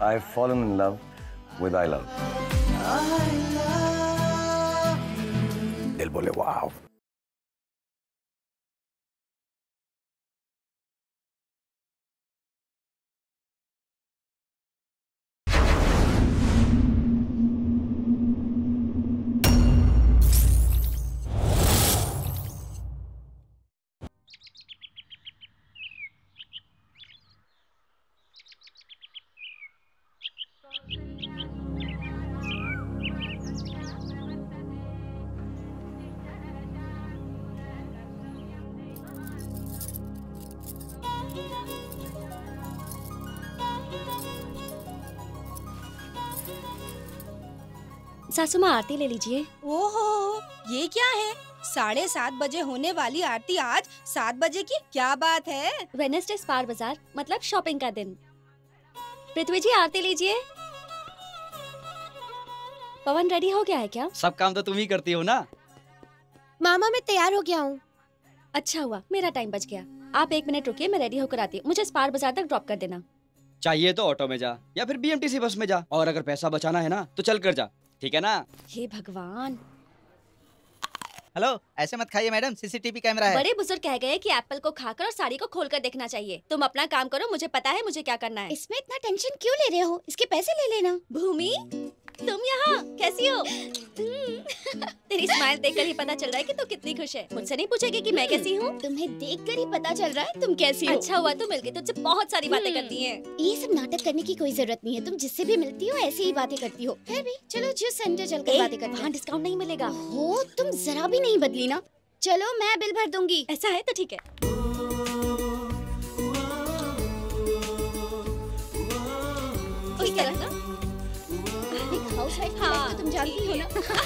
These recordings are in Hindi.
I've fallen in love with I love. दिल बोले वाव. सासू माँ आरती ले लीजिए। ओहो, ये क्या है? 7:30 बजे होने वाली आरती आज 7 बजे की? क्या बात है? वेडनेसडे स्पार बाजार मतलब शॉपिंग का दिन। पृथ्वी जी आरती लीजिए। पवन रेडी हो गया है क्या? सब काम तो तुम ही करती हो ना। मामा मैं तैयार हो गया हूँ। अच्छा हुआ मेरा टाइम बच गया। आप 1 मिनट रुकिए, मैं रेडी होकर आती हूँ। मुझे स्पार बाजार तक ड्रॉप कर देना। चाहिए तो ऑटो में जा या फिर बीएमटीसी बस में जा, और अगर पैसा बचाना है ना तो चल कर जा, ठीक है ना? हे भगवान। हेलो, ऐसे मत खाइए मैडम, सीसीटीवी कैमरा है। बड़े बुजुर्ग कह गए कि एप्पल को खाकर और साड़ी को खोलकर देखना चाहिए। तुम अपना काम करो, मुझे पता है मुझे क्या करना है। इसमें इतना टेंशन क्यों ले रहे हो? इसके पैसे ले लेना। भूमि, तुम यहाँ कैसी हो? तेरी स्माइल देखकर ही पता चल रहा है कि तू कितनी खुश है। मुझसे नहीं पूछेगी कि मैं कैसी हूँ? तुम्हें देखकर ही पता चल रहा है तुम कैसी हो। अच्छा हुआ तू मिल गई, तुझसे बहुत सारी बातें करती हैं। ये सब नाटक करने की कोई जरूरत नहीं है। तुम जिससे भी मिलती हो ऐसे ही बातें करती हो। फिर भी चलो जूस सेंटर चलकर बातें करते हैं। वहाँ डिस्काउंट नहीं मिलेगा। हो, तुम जरा भी नहीं बदली ना। चलो मैं बिल भर दूंगी। ऐसा है तो ठीक है। ठीक है ना? हाउसवाइफ हाँ, तो तुम जानती हो ना।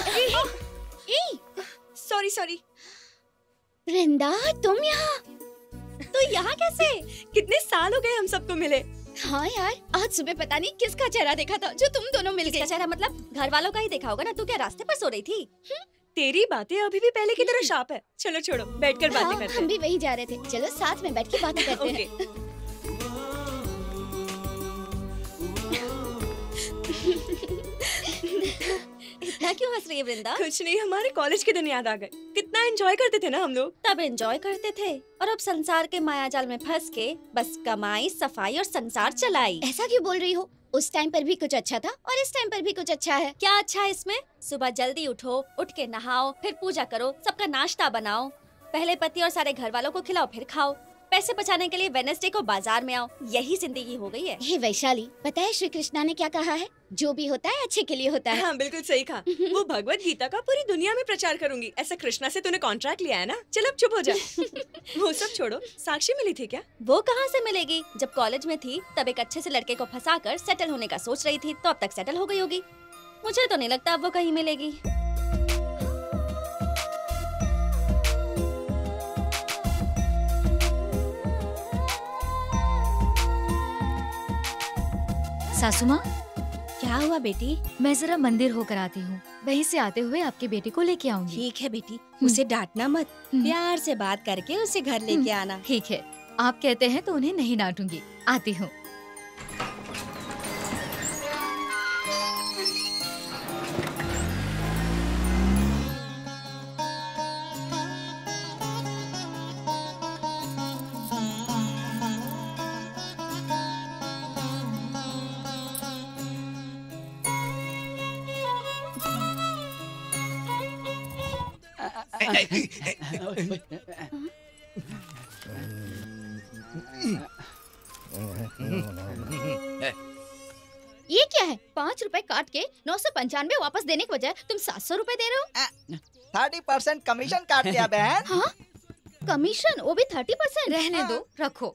सॉरी। वृंदा, तुम यहाँ? तो यहाँ कैसे? कितने साल हो गए हम सबको मिले। हाँ यार, आज सुबह पता नहीं किसका चेहरा देखा था जो तुम दोनों मिल गए। चेहरा मतलब घर वालों का ही देखा होगा ना। तू क्या रास्ते पर सो रही थी? तेरी बातें अभी भी पहले की तरह शार्प है। चलो छोड़ो, बैठकर बातें करते हैं। हम भी वही जा रहे थे। चलो साथ में बैठ के बातें करते हैं। इतना क्यों हंस रही है वृंदा? कुछ नहीं, हमारे कॉलेज के दिन याद आ गए। कितना एंजॉय करते थे ना हम लोग। तब एंजॉय करते थे और अब संसार के मायाजाल में फंस के बस कमाई, सफाई और संसार चलाई। ऐसा क्यों बोल रही हो? उस टाइम पर भी कुछ अच्छा था और इस टाइम पर भी कुछ अच्छा है। क्या अच्छा है इसमें? सुबह जल्दी उठो, उठ के नहाओ, फिर पूजा करो, सबका नाश्ता बनाओ, पहले पति और सारे घर वालों को खिलाओ, फिर खाओ, पैसे बचाने के लिए वेडनेसडे को बाजार में आओ। यही जिंदगी हो गई है। हे वैशाली, पता है श्री कृष्णा ने क्या कहा है? जो भी होता है अच्छे के लिए होता है। हाँ बिल्कुल सही कहा। वो भगवत गीता का पूरी दुनिया में प्रचार करूंगी। ऐसा कृष्णा से तूने कॉन्ट्रैक्ट लिया है ना। चल अब चुप हो जा। वो सब छोड़ो, साक्षी मिली थी क्या? वो कहाँ से मिलेगी? जब कॉलेज में थी तब एक अच्छे से लड़के को फंसाकर सेटल होने का सोच रही थी, तो अब तक सेटल हो गई होगी। मुझे तो नहीं लगता अब वो कहीं मिलेगी। सासू माँ, क्या हुआ बेटी? मैं जरा मंदिर होकर आती हूँ। वहीं से आते हुए आपके बेटे को लेके आऊंगी। ठीक है बेटी, उसे डांटना मत। प्यार से बात करके उसे घर लेके आना। ठीक है, आप कहते हैं तो उन्हें नहीं डांटूंगी। आती हूँ। ये क्या है? 5 रुपए काट के 995 वापस देने के बजाय तुम 700 रुपए दे रहे हो। 30% कमीशन काट दिया बहन। हाँ? कमीशन, वो भी 30%? रहने दो, रखो।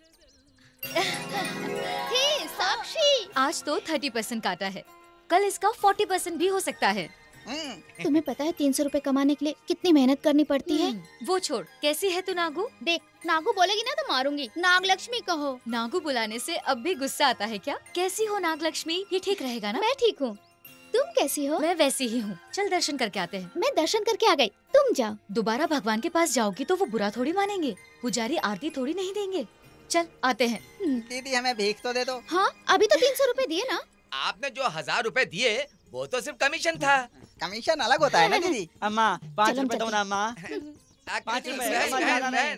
हे साक्षी, आज तो 30% काटा है, कल इसका 40% भी हो सकता है। तुम्हें पता है 300 रुपए कमाने के लिए कितनी मेहनत करनी पड़ती है? वो छोड़, कैसी है तू नागू? देख, नागू बोलेगी ना तो मारूंगी। नागलक्ष्मी कहो। नागू बुलाने से अब भी गुस्सा आता है क्या? कैसी हो नागलक्ष्मी? ये ठीक रहेगा ना? मैं ठीक हूँ। तुम कैसी हो? मैं वैसी ही हूँ। चल दर्शन करके आते हैं। मैं दर्शन करके आ गई, तुम जाओ। दोबारा भगवान के पास जाओगी तो वो बुरा थोड़ी मानेंगे। पुजारी आरती थोड़ी नहीं देंगे। चल आते हैं। दीदी हमें भीख तो दे दो। हाँ, अभी तो 300 रुपए दिए ना। आपने जो 1000 रुपए दिए वो तो सिर्फ कमीशन था। कमीशन अलग होता है ना दीदी। अम्मा 5 चलो, रुपए दो ना अम्मा। 5 रुपए, रुपए अम्मा, ज्यादा नहीं।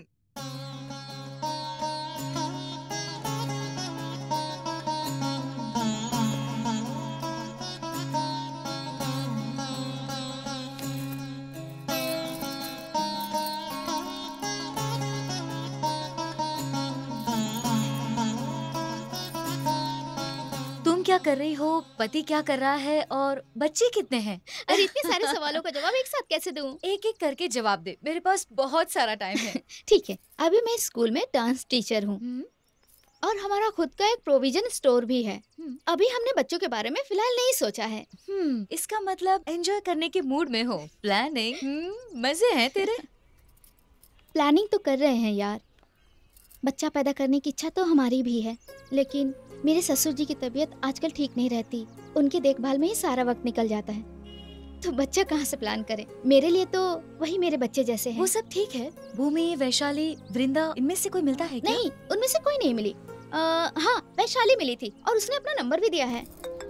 तुम क्या कर रही हो, पति क्या कर रहा है और बच्चे कितने हैं? अरे इतने सारे सवालों का जवाब एक साथ कैसे दूं? एक एक करके जवाब दे, मेरे पास बहुत सारा टाइम है। ठीक है, अभी मैं स्कूल में डांस टीचर हूँ और हमारा खुद का एक प्रोविजन स्टोर भी है। अभी हमने बच्चों के बारे में फिलहाल नहीं सोचा है। इसका मतलब एंजॉय करने के मूड में हो। प्लानिंग, मजे हैं तेरे। प्लानिंग तो कर रहे हैं यार। बच्चा पैदा करने की इच्छा तो हमारी भी है, लेकिन मेरे ससुर जी की तबीयत आजकल ठीक नहीं रहती। उनकी देखभाल में ही सारा वक्त निकल जाता है, तो बच्चा कहाँ से प्लान करें? मेरे लिए तो वही मेरे बच्चे जैसे हैं। वो सब ठीक है। भूमि, वैशाली, वृंदा, इनमें से कोई मिलता है क्या? नहीं, उनमें से कोई नहीं मिली। हाँ, वैशाली मिली थी और उसने अपना नंबर भी दिया है।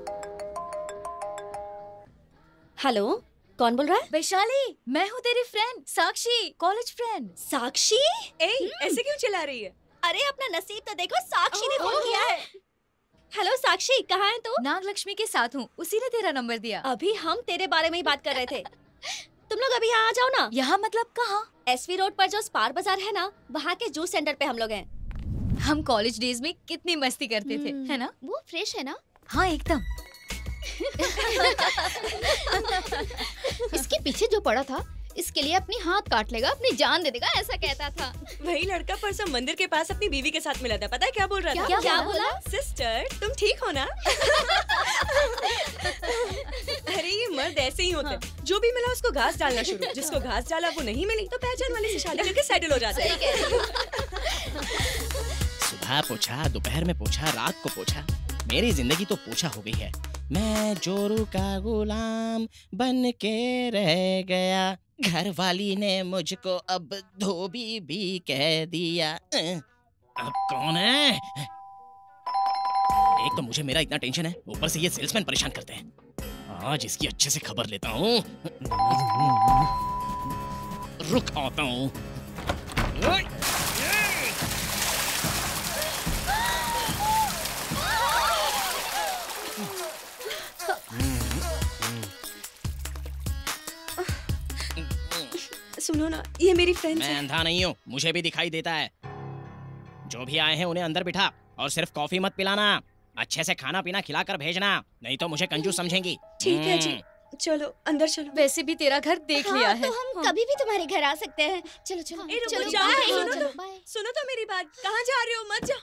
हेलो, कौन बोल रहा है? वैशाली, मैं हूँ तेरी friend Sakshi, college friend. Sakshi? ऐसे क्यों चिल्ला रही है? अरे अपना नसीब तो देखो, साक्षी ने फोन किया है। हेलो साक्षी, कहाँ है तू? नागलक्ष्मी के साथ हूँ, उसी ने तेरा नंबर दिया। अभी हम तेरे बारे में ही बात कर रहे थे। तुम लोग अभी यहाँ आ जाओ ना। यहाँ मतलब कहाँ? एसवी रोड पर जो स्पार बाजार है ना, वहाँ के जूस सेंटर पे हम लोग हैं। हम कॉलेज डेज में कितनी मस्ती करते थे, है ना? वो फ्रेश है ना? हाँ एकदम। इसके पीछे जो पड़ा था, इसके लिए अपनी हाथ काट लेगा, अपनी जान दे देगा, ऐसा कहता था। वही लड़का परसों मंदिर के पास अपनी बीवी के साथ मिला था। पता है क्या बोल रहा था? क्या बोला? सिस्टर, तुम ठीक हो ना? अरे ये मर्द ऐसे ही होते हैं। जो भी मिला उसको घास डालना शुरू। जिसको घास डाला वो नहीं मिली तो पहचान वाले से शादी करके सेटल हो जाते हैं। सुबह पूछा, दोपहर में पूछा, रात को पूछा, मेरी जिंदगी तो पूछा हो गई है। मैं जोरू का गुलाम बन के रह गया, घर वाली ने मुझको अब धोबी भी कह दिया। अब कौन है? एक तो मुझे मेरा इतना टेंशन है, ऊपर से ये सेल्समैन परेशान करते हैं। आज इसकी अच्छे से खबर लेता हूँ। रुक आता हूँ। सुनो ना, ये मेरी फ्रेंड मैं अंधा नहीं हूँ, मुझे भी दिखाई देता है। जो भी आए हैं उन्हें अंदर बिठा और सिर्फ कॉफी मत पिलाना, अच्छे से खाना पीना खिलाकर भेजना, नहीं तो मुझे कंजूस समझेंगी। ठीक है जी, चलो अंदर चलो। वैसे भी तेरा घर देख लिया है। तो हम कभी भी तुम्हारे घर आ सकते हैं। चलो चलो ए, रुको, चलो, जाओ, बाय, सुनो चलो, तो। बाय। सुनो तो मेरी बात, कहाँ जा रहे हो? मत जाओ।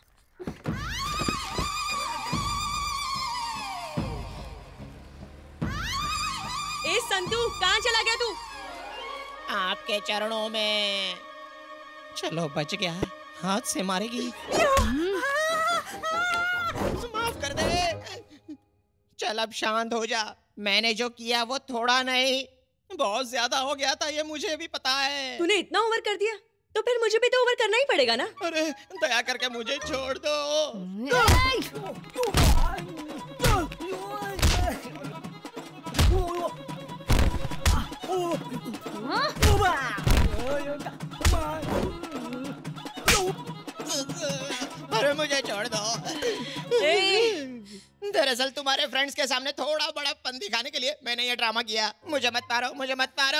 ए संतू, कहाँ चला गया तू? आपके चरणों में। चलो बच गया, हाथ से मारेगी। माफ कर दे। चल अब शांत हो जा। मैंने जो किया वो थोड़ा नहीं, बहुत ज्यादा हो गया था, ये मुझे भी पता है। तूने इतना ओवर कर दिया तो फिर मुझे भी तो ओवर करना ही पड़ेगा ना। अरे दया करके मुझे छोड़ दो। अरे मुझे छोड़ दो। दरअसल तुम्हारे फ्रेंड्स के सामने थोड़ा बड़ापन दिखाने के लिए मैंने ये ड्रामा किया। मुझे मत मारो, मुझे मत मारो।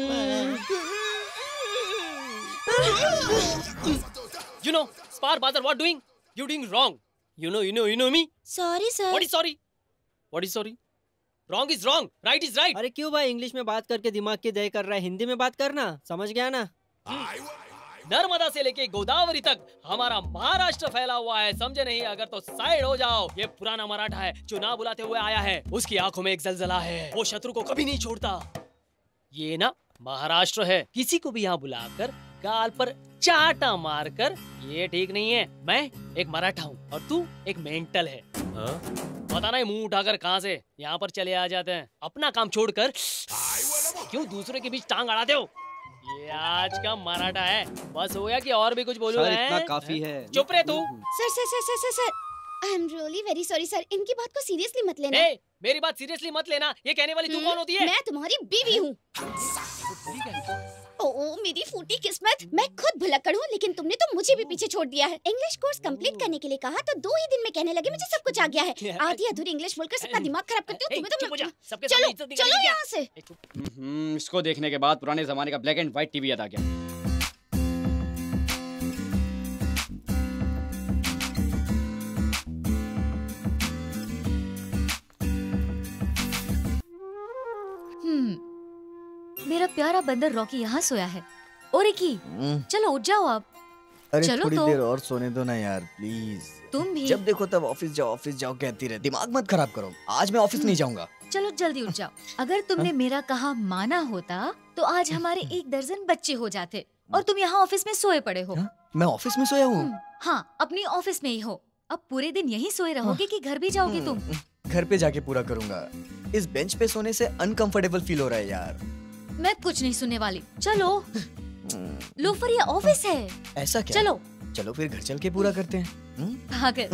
You know, Spar Bazar, what doing? You doing wrong. You know me? Sorry sir. What is sorry? What is sorry? Wrong is wrong, right is right. अरे क्यों भाई इंग्लिश में बात करके दिमाग की दही कर रहा है? हिंदी में बात करना, समझ गया ना? नर्मदा से लेके गोदावरी तक हमारा महाराष्ट्र फैला हुआ है, समझे नहीं? अगर तो साइड हो जाओ। ये पुराना मराठा है जो ना बुलाते हुए आया है, उसकी आंखों में एक जलजला है, वो शत्रु को कभी नहीं छोड़ता। ये ना महाराष्ट्र है, किसी को भी यहाँ बुलाकर गाल पर चाटा मारकर, ये ठीक नहीं है। मैं एक मराठा हूँ और तू एक मेंटल है। पता नहीं मुंह उठाकर कहाँ से यहाँ पर चले आ जाते हैं। अपना काम छोड़कर क्यों दूसरे के बीच टांग अड़ाते हो? ये आज का मराठा है। बस हो गया कि और भी कुछ बोलूं? सर, इतना काफी है। चुप रहे तू। Sir sir sir sir sir I am really very sorry sir, इनकी बात को सीरियसली मत लेना। ए, मेरी बात सीरियसली मत लेना। ये कहने वाली तू कौन होती है? मैं तुम्हारी बीवी हूँ। ओह मेरी फूटी किस्मत, मैं खुद भुलक्कड़ हूँ, लेकिन तुमने तो मुझे भी पीछे छोड़ दिया है। इंग्लिश कोर्स कंप्लीट करने के लिए कहा तो 2 ही दिन में कहने लगे मुझे सब कुछ आ गया है। आधी अधूरी इंग्लिश बोलकर सबका दिमाग खराब करते हो तुम्हें तो। चलो चलो यहाँ से। इसको देखने के बाद पुराने जमाने का ब्लैक एंड व्हाइट टीवी याद आ गया। मेरा प्यारा बंदर रॉकी यहाँ सोया है। और रिकी, चलो उठ जाओ आप। अरे चलो थोड़ी तो। देर और सोने दो ना यार प्लीज। तुम भी। जब देखो तब ऑफिस जाओ कहती रहे। दिमाग मत खराब करो। आज मैं ऑफिस नहीं जाऊंगा। चलो जल्दी उठ जाओ। अगर तुमने मेरा कहा माना होता तो आज हमारे 1 दर्जन बच्चे हो जाते, और तुम यहाँ ऑफिस में सोए पड़े हो। मैं ऑफिस में सोया हूँ? हाँ, अपनी ऑफिस में ही हो। अब पूरे दिन यहीं सोए रहोगे कि घर भी जाओगे तुम? घर पे जाके पूरा करूंगा। इस बेंच पे सोने से अनकंफर्टेबल फील हो रहा है यार। मैं कुछ नहीं सुनने वाली। चलो लोफर, ये ऑफिस है। ऐसा क्या? चलो फिर घर चल के पूरा करते हैं। पागल।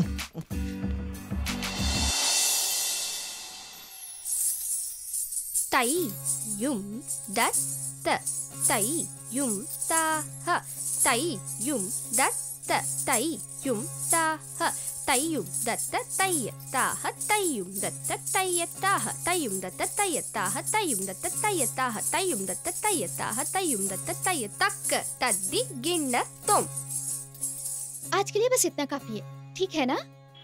ताई युम दस त ताई युम ता ह ताई युम दस त ताई युम ता ह ताई युम दत्त ताई ता ह ताई युम दत्त ताई ता ह ताई युम दत्त ताई ता ह ताई युम दत्त ताई ता ह ताई युम दत्त ताई ता ह ताई युम दत्त ताई तक तद्दि गिन्न तुम। आज के लिए बस इतना काफी है, ठीक है ना?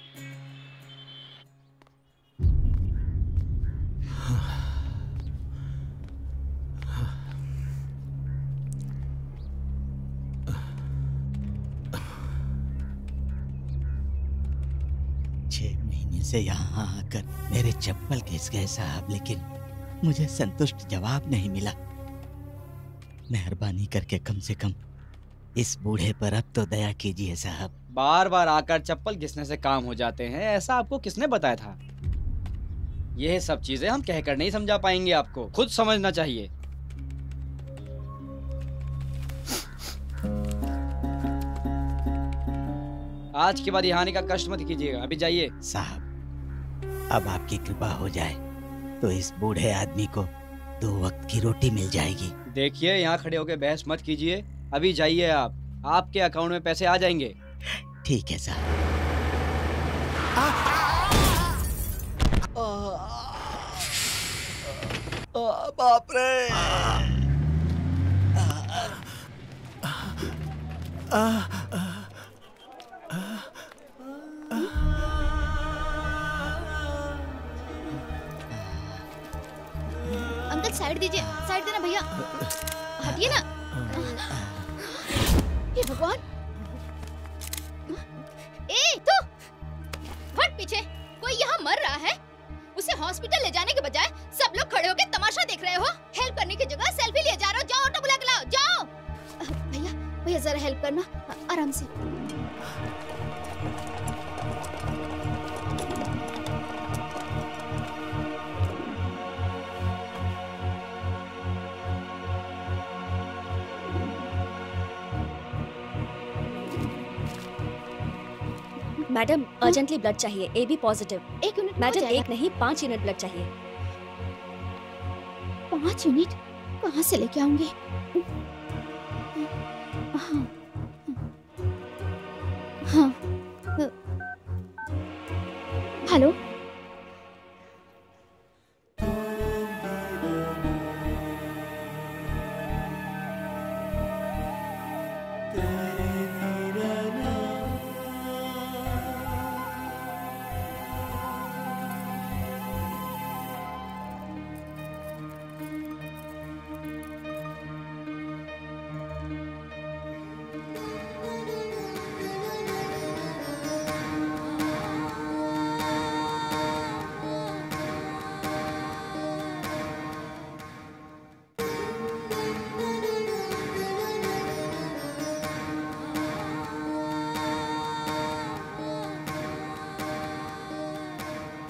से यहाँ आकर मेरे चप्पल घिस गए साहब, लेकिन मुझे संतुष्ट जवाब नहीं मिला। मेहरबानी करके कम से कम इस बूढ़े पर अब तो दया कीजिए साहब। बार बार आकर चप्पल घिसने से काम हो जाते हैं, ऐसा आपको किसने बताया था? यह सब चीजें हम कहकर नहीं समझा पाएंगे, आपको खुद समझना चाहिए। आज के बाद यहाँ आने का कष्ट मत कीजिएगा, अभी जाइए। साहब अब आपकी कृपा हो जाए तो इस बूढ़े आदमी को 2 वक्त की रोटी मिल जाएगी। देखिए यहाँ खड़े होकर बहस मत कीजिए, अभी जाइए आप, आपके अकाउंट में पैसे आ जाएंगे। ठीक है साहब। बाप रे। अंकल साइड दीजिए, साइड देना भैया, हटिए ना। हे भगवान, ए तू हट पीछे। कोई यहाँ मर रहा है, उसे हॉस्पिटल ले जाने के बजाय सब लोग खड़े होकर तमाशा देख रहे हो। हेल्प करने की जगह सेल्फी लिए जा रहे हो। जाओ ऑटो बुला के लाओ, जाओ। भैया भैया जरा हेल्प करना, आराम से। मैडम अर्जेंटली ब्लड चाहिए, AB पॉजिटिव। 1 यूनिट मैडम 1 नहीं 5 यूनिट ब्लड चाहिए। 5 यूनिट कहाँ से लेके आऊंगी? हाँ हाँ हेलो,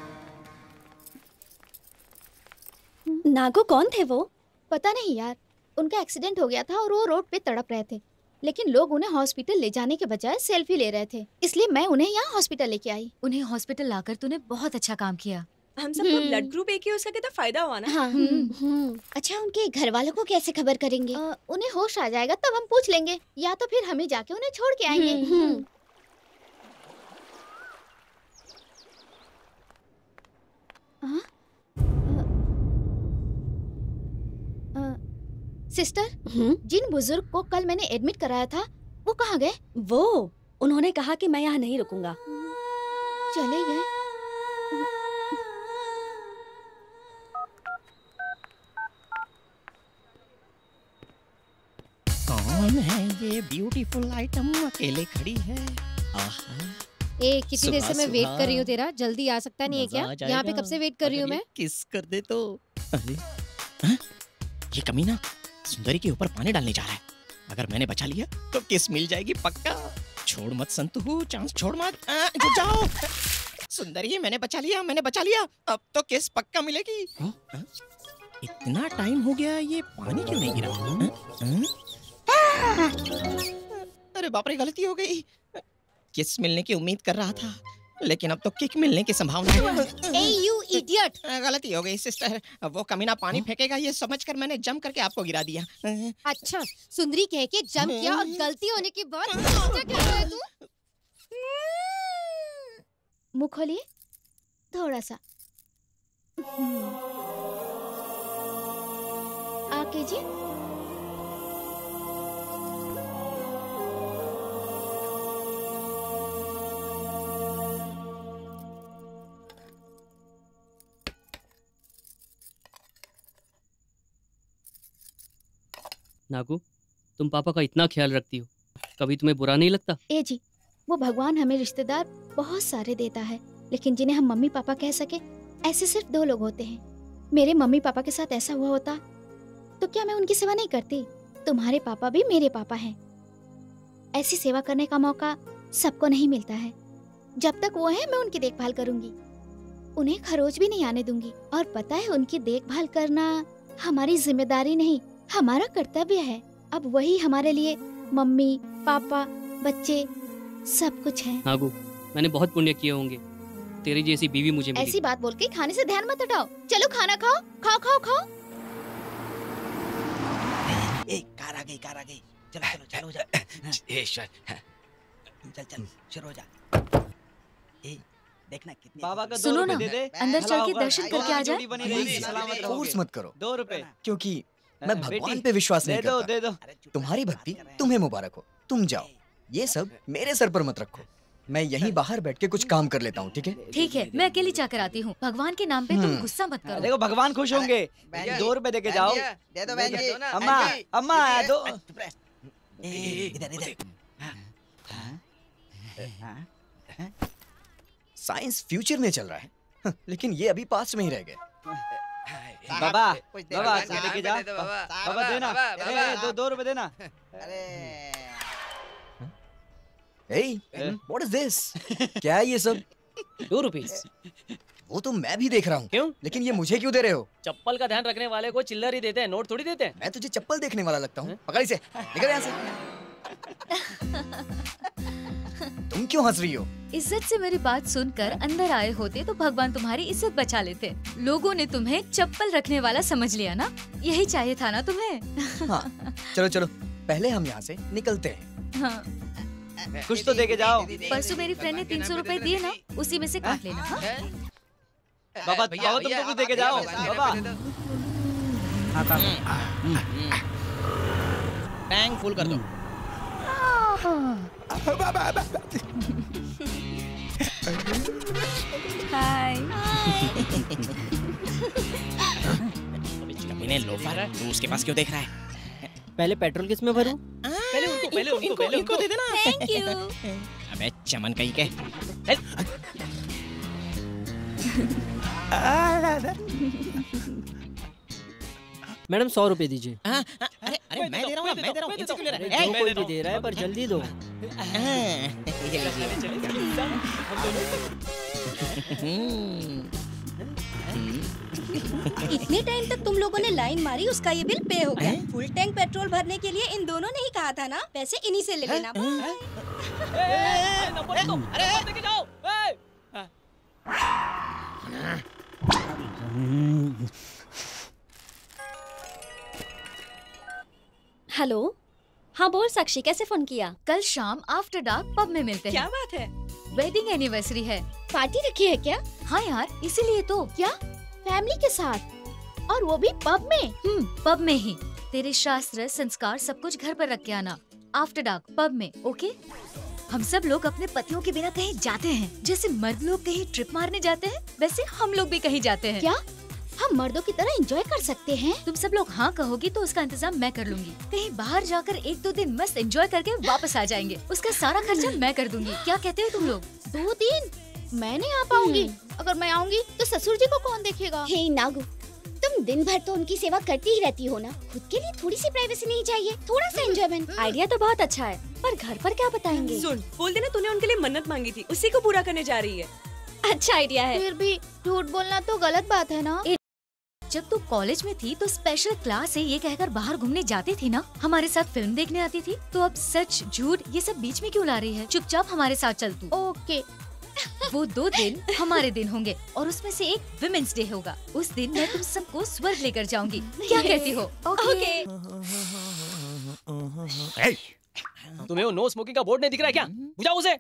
नागो कौन थे वो? पता नहीं यार, उनका एक्सीडेंट हो गया था और वो रोड पे तड़प रहे थे, लेकिन लोग उन्हें हॉस्पिटल ले जाने के बजाय सेल्फी ले रहे थे, इसलिए मैं उन्हें यहाँ हॉस्पिटल लेके आई। उन्हें हॉस्पिटल लाकर तूने बहुत अच्छा काम किया। हम सबका ब्लड ग्रुप एक ही हो सके तो फायदा हुआ ना। हाँ। अच्छा, उनके घर वालों को कैसे खबर करेंगे? उन्हें होश आ जाएगा तब हम पूछ लेंगे, या तो फिर हमें जाके उन्हें छोड़ के आएंगे। सिस्टर, जिन बुजुर्ग को कल मैंने एडमिट कराया था वो कहाँ गए? वो उन्होंने कहा कि मैं यहाँ नहीं रुकूंगा। चले गए? कौन है ये ब्यूटीफुल आइटम अकेले खड़ी है? कितनी देर से मैं वेट कर रही हूँ तेरा, जल्दी आ सकता नहीं है क्या? यहाँ पे कब से वेट कर रही हूँ मैं। किस कर दे तो। अरे ये कमीना सुंदरी के ऊपर पानी डालने जा रहा है। अगर मैंने बचा लिया तो किस मिल जाएगी पक्का। छोड़ मत संतू, चांस छोड़ मत। रुक जाओ सुंदरी, मैंने बचा लिया। अब तो किस पक्का मिलेगी। इतना टाइम हो गया, ये पानी क्यों नहीं गिरा? अरे बाप रे, गलती हो गई। किस मिलने की उम्मीद कर रहा था, लेकिन अब तो किक मिलने की संभावना है। ए यू इडियट! गलती हो गई सिस्टर, वो कमीना पानी फेंकेगा ये समझकर मैंने जम करके आपको गिरा दिया। अच्छा, सुंदरी कह के जम किया और गलती होने के बाद क्या कह रहा है तू? मुँह खोलिए थोड़ा सा। आके जी। नागू, तुम पापा का इतना ख्याल रखती हो, कभी तुम्हें बुरा नहीं लगता? ए जी, वो भगवान हमें रिश्तेदार बहुत सारे देता है, लेकिन जिन्हें हम मम्मी पापा कह सके ऐसे सिर्फ 2 लोग होते हैं। मेरे मम्मी पापा के साथ ऐसा हुआ होता तो क्या मैं उनकी सेवा नहीं करती? तुम्हारे पापा भी मेरे पापा हैं। ऐसी सेवा करने का मौका सबको नहीं मिलता है। जब तक वो है मैं उनकी देखभाल करूंगी, उन्हें खरोच भी नहीं आने दूंगी। और पता है, उनकी देखभाल करना हमारी जिम्मेदारी नहीं, हमारा कर्तव्य है। अब वही हमारे लिए मम्मी पापा बच्चे सब कुछ है। नागू, मैंने बहुत पुण्य किए होंगे, तेरी जैसी बीवी मुझे मिली। ऐसी बात बोल के खाने से ध्यान मत हटाओ। चलो खाना खाओ, खाओ खाओ खाओ। कार आ गई। चलो जा। चल शुरू हो जा। देखना कितने बाबा का सुनो 2 ना, रुपए दे दे। अंदर चल के दर्शन करके आ जाए। फोर्स मत करो, 2 रुपए। क्योंकि मैं भगवान पे विश्वास नहीं करता। दे दो। तुम्हारी भक्ति तुम्हें मुबारक हो, तुम जाओ। ये सब मेरे सर पर मत रखो, मैं यहीं बाहर बैठ के कुछ काम कर लेता हूँ, ठीक है? ठीक है, मैं अकेली जाकर आती हूँ। भगवान के नाम पे तुम गुस्सा मत करो। देखो भगवान खुश होंगे। 2 रुपए दे के जाओ। दे दो बहन जी। अम्मा दो। इधर। साइंस फ्यूचर में चल रहा है, लेकिन ये अभी पास्ट में ही रह गए। बाबा लेके जा। बाबा देना। 2 रुपए देना। Hey, what is this? क्या है ये सब? 2 रुपीस। वो तो मैं भी देख रहा हूँ। क्यों? लेकिन ये मुझे क्यों दे रहे हो? चप्पल का ध्यान रखने वाले को चिल्लर ही देते हैं, नोट थोड़ी देते हैं। मैं तुझे चप्पल देखने वाला लगता हूँ? पकड़ इसे, निकल यहाँ से। तुम क्यों हंस रही हो? इज्जत से मेरी बात सुनकर अंदर आए होते तो भगवान तुम्हारी इज्जत बचा लेते। लोगों ने तुम्हें चप्पल रखने वाला समझ लिया ना, यही चाहिए था ना तुम्हें। हाँ, चलो पहले हम यहाँ से निकलते हैं। हाँ। कुछ तो दे के जाओ। परसों मेरी फ्रेंड ने 300 रुपए दिए ना, उसी में से काट लेना। हाँ? बाबा तुम तो कुछ दे के जाओ। बाबा टैंक फुल कर दो। हाय। कमीने लोफर, तू उसके पास क्यों देख रहा है? पहले पेट्रोल किस में भरूं? पहले उनको दे देना। Thank you. अबे चमन कहीं के। मैडम 100 रुपए दीजिए। अरे मैं दे रहा हूँ, मैं दे रहा हूँ। इनसे क्यों ले रहा है? जो कोई भी दे रहा है, पर जल्दी दो। इतने टाइम तक तुम लोगों ने लाइन मारी, उसका ये बिल पे हो गया। फुल टैंक पेट्रोल भरने के लिए इन दोनों ने ही कहा था ना, पैसे इन्हीं से ले लेना। नंबर दो, नंबर देके जाओ। हेलो, हाँ बोल साक्षी, कैसे फोन किया? कल शाम आफ्टर डार्क पब में मिलते हैं। क्या बात है? वेडिंग एनिवर्सरी है। पार्टी रखी है क्या? हाँ यार, इसीलिए तो। क्या फैमिली के साथ, और वो भी पब में? पब में ही। तेरे शास्त्र संस्कार सब कुछ घर पर रख के आना। आफ्टर डार्क पब में, ओके? हम सब लोग अपने पतियों के बिना कहीं जाते हैं, जैसे मर्द लोग कहीं ट्रिप मारने जाते हैं, वैसे हम लोग भी कहीं जाते हैं। क्या हम मर्दों की तरह एंजॉय कर सकते हैं? तुम सब लोग हाँ कहोगी तो उसका इंतजाम मैं कर लूंगी। कहीं बाहर जाकर 1-2 दिन मस्त एंजॉय करके वापस आ जाएंगे। उसका सारा खर्चा मैं कर दूंगी। क्या कहते हो तुम लोग? 2 दिन? मैं नहीं आ पाऊंगी। अगर मैं आऊंगी तो ससुर जी को कौन देखेगा? हे नागू, तुम दिन भर तो उनकी सेवा करती ही रहती हो ना, खुद के लिए थोड़ी सी प्राइवेसी नहीं चाहिए? थोड़ा सा एंजॉयमेंट। आइडिया तो बहुत अच्छा है, पर घर पर क्या बताएंगे? सुन, बोल देना तूने उनके लिए मन्नत मांगी थी, उसी को पूरा करने जा रही है। अच्छा आइडिया है। फिर भी झूठ बोलना तो गलत बात है ना। जब तू कॉलेज में थी तो स्पेशल क्लास से ये कहकर बाहर घूमने जाती थी ना, हमारे साथ फिल्म देखने आती थी। तो अब सच झूठ ये सब बीच में क्यों ला रही है? चुपचाप हमारे साथ चल तू। ओके। वो 2 दिन हमारे दिन होंगे और उसमें से एक विमेंस डे होगा। उस दिन मैं तुम सबको स्वर्ग लेकर जाऊंगी। क्या कहती हो? ओके। तुम्हें वो नो स्मोकिंग का बोर्ड नहीं दिख रहा है क्या? बुझाओ उसे।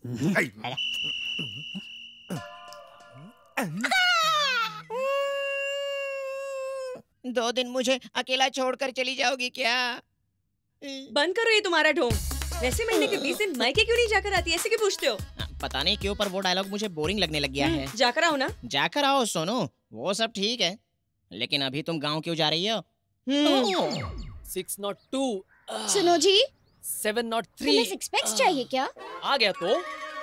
2 दिन मुझे अकेला छोड़कर चली जाओगी क्या? बंद करो ये तुम्हारा ढोंग। वैसे महीने के 20 दिन मायके क्यों नहीं जाकर आती, ऐसे क्यों पूछते हो? पता नहीं क्यों, पर वो डायलॉग मुझे बोरिंग लगने लग गया है। जाकर आओ ना। जाकर आओ सोनू, वो सब ठीक है, लेकिन अभी तुम गांव क्यों जा रही हो? 602 सुनो जी, 703 तुम्हें 6 पैक्स चाहिए क्या? आ गया तो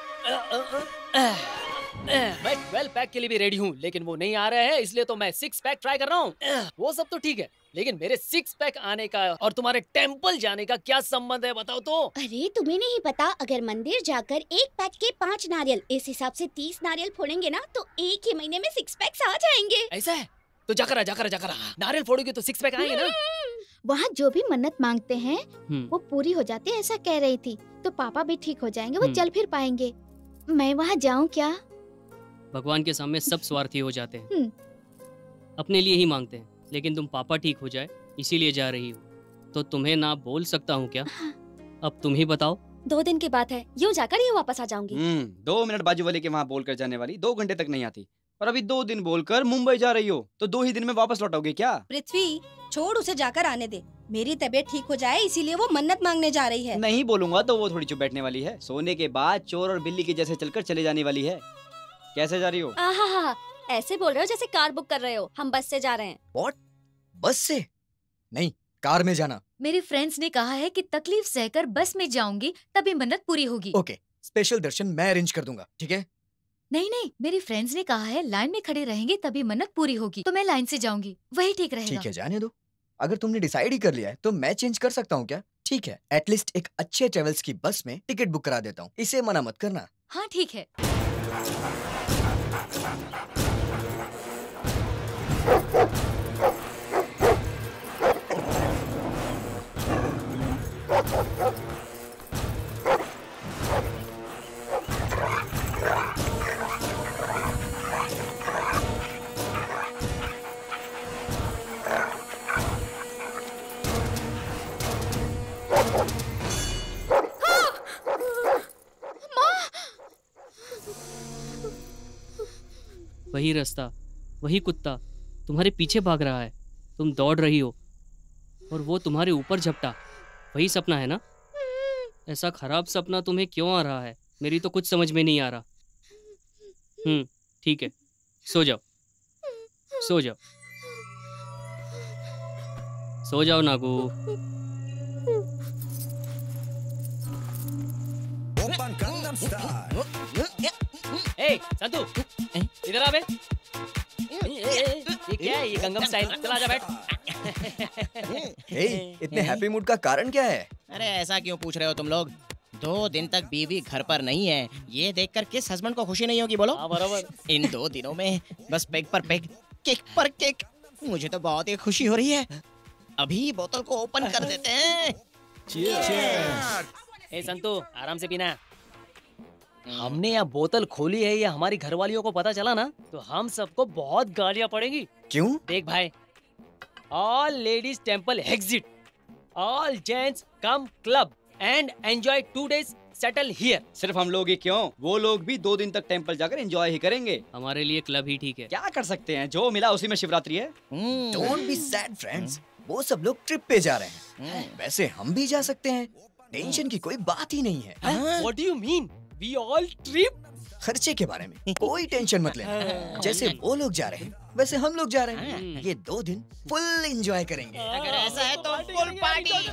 मैं 12 पैक के लिए भी रेडी हूँ, लेकिन वो नहीं आ रहे हैं, इसलिए तो मैं 6 पैक ट्राई कर रहा हूँ। वो सब तो ठीक है, लेकिन मेरे 6 पैक आने का और तुम्हारे टेंपल जाने का क्या संबंध है, बताओ तो। अरे तुम्हें नहीं पता, अगर मंदिर जाकर 1 पैक के 5 नारियल, इस हिसाब से 30 नारियल फोड़ेंगे ना, तो एक ही महीने में 6 पैक्स आ जाएंगे। ऐसा है तो जाकर नारियल फोड़ोगे तो 6 पैक आएंगे ना। वहाँ जो भी मन्नत मांगते हैं वो पूरी हो जाती है, ऐसा कह रही थी। तो पापा भी ठीक हो जाएंगे, वो चल फिर पाएंगे। मैं वहाँ जाऊँ क्या? भगवान के सामने सब स्वार्थी हो जाते हैं, अपने लिए ही मांगते हैं, लेकिन तुम पापा ठीक हो जाए इसीलिए जा रही हो, तो तुम्हें ना बोल सकता हूँ क्या? अब तुम ही बताओ। 2 दिन की बात है, यूँ जाकर यूँ वापस आ जाऊंगी। 2 मिनट बाजू वाले के वहाँ बोलकर जाने वाली 2 घंटे तक नहीं आती, और अभी 2 दिन बोलकर मुंबई जा रही हो, तो 2 ही दिन में वापस लौटोगे क्या? पृथ्वी, छोड़ उसे जाकर आने दे। मेरी तबीयत ठीक हो जाए इसीलिए वो मन्नत मांगने जा रही है। नहीं बोलूंगा तो वो थोड़ी चुप बैठने वाली है। सोने के बाद चोर और बिल्ली के जैसे चलकर चले जाने वाली है। कैसे जा रही हो? आहा, ऐसे बोल रहे हो जैसे कार बुक कर रहे हो। हम बस से जा रहे हैं। What? बस से? नहीं, कार में जाना। मेरे फ्रेंड्स ने कहा है कि तकलीफ सहकर बस में जाऊंगी तभी मन्नत पूरी होगी। ओके, स्पेशल दर्शन मैं अरेंज कर दूंगा, ठीक है? नहीं, मेरी फ्रेंड्स ने कहा है लाइन में खड़े रहेंगे तभी मन्नत पूरी होगी, तो मैं लाइन से जाऊंगी, वही ठीक रहेगा। ठीक है, जाने दो। अगर तुमने डिसाइड ही कर लिया है तो मैं चेंज कर सकता हूँ क्या? ठीक है, एटलीस्ट एक अच्छे ट्रेवल्स की बस में टिकट बुक करा देता हूँ, इसे मना मत करना। हाँ ठीक है। वही रास्ता, वही कुत्ता तुम्हारे पीछे भाग रहा है, तुम दौड़ रही हो और वो तुम्हारे ऊपर झपटा। वही सपना है ना? ऐसा खराब सपना तुम्हें क्यों आ रहा है? मेरी तो कुछ समझ में नहीं आ रहा। ठीक है, सो जाओ, सो जाओ, सो जाओ नागू। ए संतू, इधर आ बे। ये क्या है? ये गंगम स्टाइल। चला जा बैठ। इतने हैप्पी मूड का कारण क्या है? अरे ऐसा क्यों पूछ रहे हो तुम लोग? 2 दिन तक बीवी घर पर नहीं है, ये देखकर किस हस्बैंड को खुशी नहीं होगी बोलो? बराबर। इन 2 दिनों में बस पेग पर पेग, किक पर किक, मुझे तो बहुत ही खुशी हो रही है। अभी बोतल को ओपन कर देते हैं। ए संतू, आराम से पीना। हमने यहाँ बोतल खोली है, ये हमारी घरवालियों को पता चला ना तो हम सबको बहुत गालियाँ पड़ेंगी। क्यों? देख भाई, all ladies temple exit, all gents come club and enjoy 2 days settle here. सिर्फ हम लोग ही क्यों, वो लोग भी 2 दिन तक टेंपल जाकर एंजॉय ही करेंगे। हमारे लिए क्लब ही ठीक है। क्या कर सकते हैं, जो मिला उसी में शिवरात्रि है। डोंट बी सैड फ्रेंड्स, वो सब लोग ट्रिप पे जा रहे हैं, वैसे हम भी जा सकते हैं। टेंशन की कोई बात ही नहीं है। What do you mean? We all trip? खर्चे के बारे में कोई टेंशन मत लेना। जैसे वो लोग जा रहे हैं वैसे हम लोग जा रहे हैं। ये 2 दिन फुल एंजॉय करेंगे। अगर ऐसा है तो फुल पार्टी।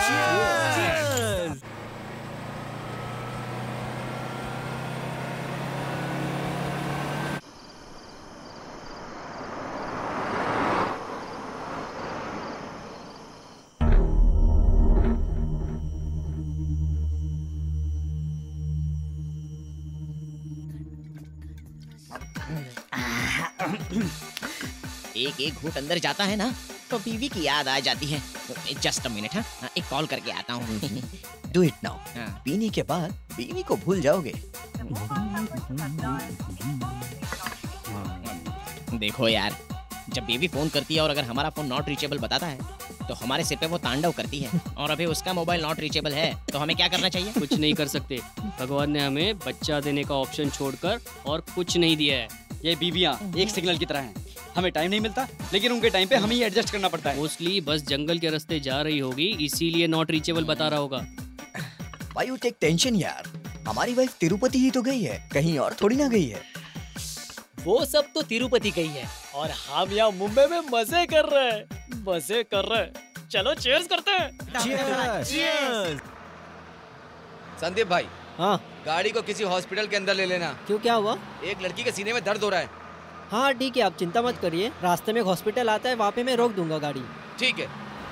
एक एक घूंट अंदर जाता है ना तो बीवी की याद आ जाती है। जस्ट अ मिनट, हाँ एक कॉल करके आता हूँ। Do it now. पीने के बाद बीवी को भूल जाओगे। देखो यार, जब बेबी फोन करती है और अगर हमारा फोन नॉट रीचेबल बताता है तो हमारे सिर पे वो तांडव करती है। और अभी उसका मोबाइल नॉट रीचेबल है तो हमें क्या करना चाहिए? कुछ नहीं कर सकते। भगवान ने हमें बच्चा देने का ऑप्शन छोड़कर और कुछ नहीं दिया है। ये बीवियाँ एक सिग्नल की तरह हैं। हमें टाइम नहीं मिलता, लेकिन उनके टाइम पे हमें ही एडजस्ट करना पड़ता है। मोस्टली बस जंगल के रास्ते जा रही होगी, इसीलिए नॉट रीचेबल बता रहा होगा। Why you take tension यार? हमारी वाइफ तिरुपति ही तो गई है, कहीं और थोड़ी ना गई है। वो सब तो तिरुपति गई है और हम यहाँ मुंबई में मजे कर रहे हैं, मजे कर रहे हैं। चलो चीयर्स करते हैं। चीयर्स। संदीप भाई, हाँ गाड़ी को किसी हॉस्पिटल के अंदर ले लेना। क्यों, क्या हुआ? एक लड़की के सीने में दर्द हो रहा है। हाँ ठीक है, आप चिंता मत करिए, रास्ते में एक हॉस्पिटल आता है, वहाँ पे मैं रोक दूंगा गाड़ी। ठीक है।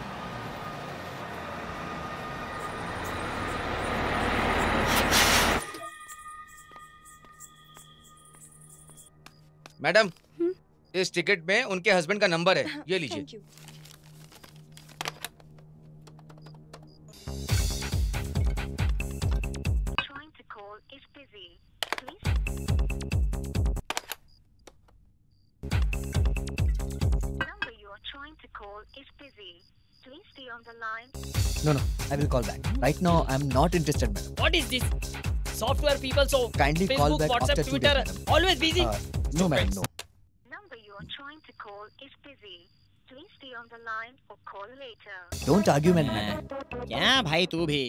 मैडम, इस टिकट में उनके हस्बैंड का नंबर है, ये लीजिए। No, I will call back. Right now, I'm not interested, madam. What is this? Software people, so Kindly Facebook, call back WhatsApp, after 2 Twitter, days, madam. always busy. No, madam, no. Number you are trying to call is busy. Please stay on the line or call later. Don't argue, madam. क्या भाई तू भी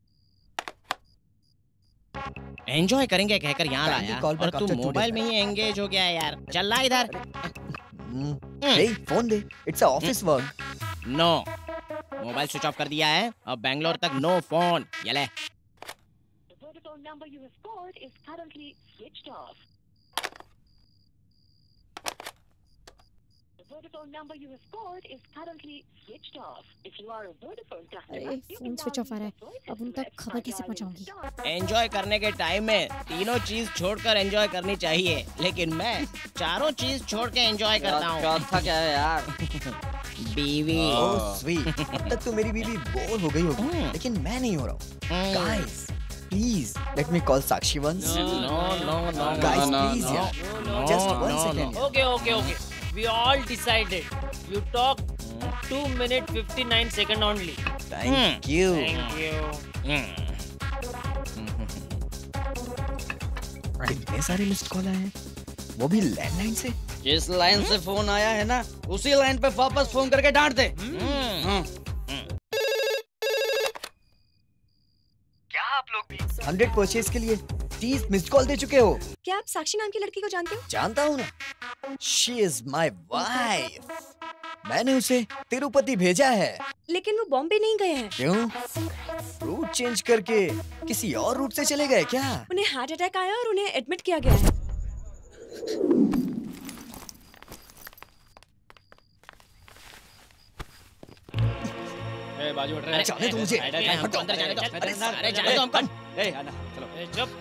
एंजॉय करेंगे कहकर यहाँ लाया और तू मोबाइल में ही एंगेज हो गया यार। चल ला इधर। Hey, phone दे। It's a office work. No, mobile switch off कर दिया है, अब बैंगलोर तक नो फोन। ये ले। Number you have called is currently switched off. The Vodafone number you have called is currently switched off. If you are a Vodafone customer, phone switch off आ रहा है, अब उन तक खबर कैसे पहुंचाऊंगी? एंजॉय करने के टाइम में तीनों चीज छोड़कर एंजॉय करनी चाहिए, लेकिन मैं चारों चीज छोड़ के एंजॉय करता हूँ। चौथा क्या है यार? बीवी। Oh, sweet. अब तक तो मेरी बीवी बोर हो गई होगी, लेकिन मैं नहीं हो रहा हूँ। Guys, please let me call Sakshi once. No. Guys, please, yeah. Just 1 second. Okay. We all decided. You talk 2 minutes 59 seconds only. Thank you. Thank you. कितने सारे मिस्ड कॉल आए हैं, वो भी लैंडलाइन से। जिस लाइन से फोन आया है ना, उसी लाइन पे वापस फोन करके डांट दे। क्या आप लोग भी 100 परचेज के लिए 30 मिस्ड कॉल दे चुके हो? क्या आप साक्षी नाम की लड़की को जानते हो? जानता हूँ ना, शी इज माई वाइफ। मैंने उसे तिरुपति भेजा है। लेकिन वो बॉम्बे नहीं गए हैं। क्यों? रूट चेंज करके किसी और रूट से चले गए क्या? उन्हें हार्ट अटैक आया और उन्हें एडमिट किया गया है। बाजू हट रहा है। अरे जाने दो मुझे। हटो, अंदर जाने दो। अरे जाने दो हमको। आना, चलो। चुप।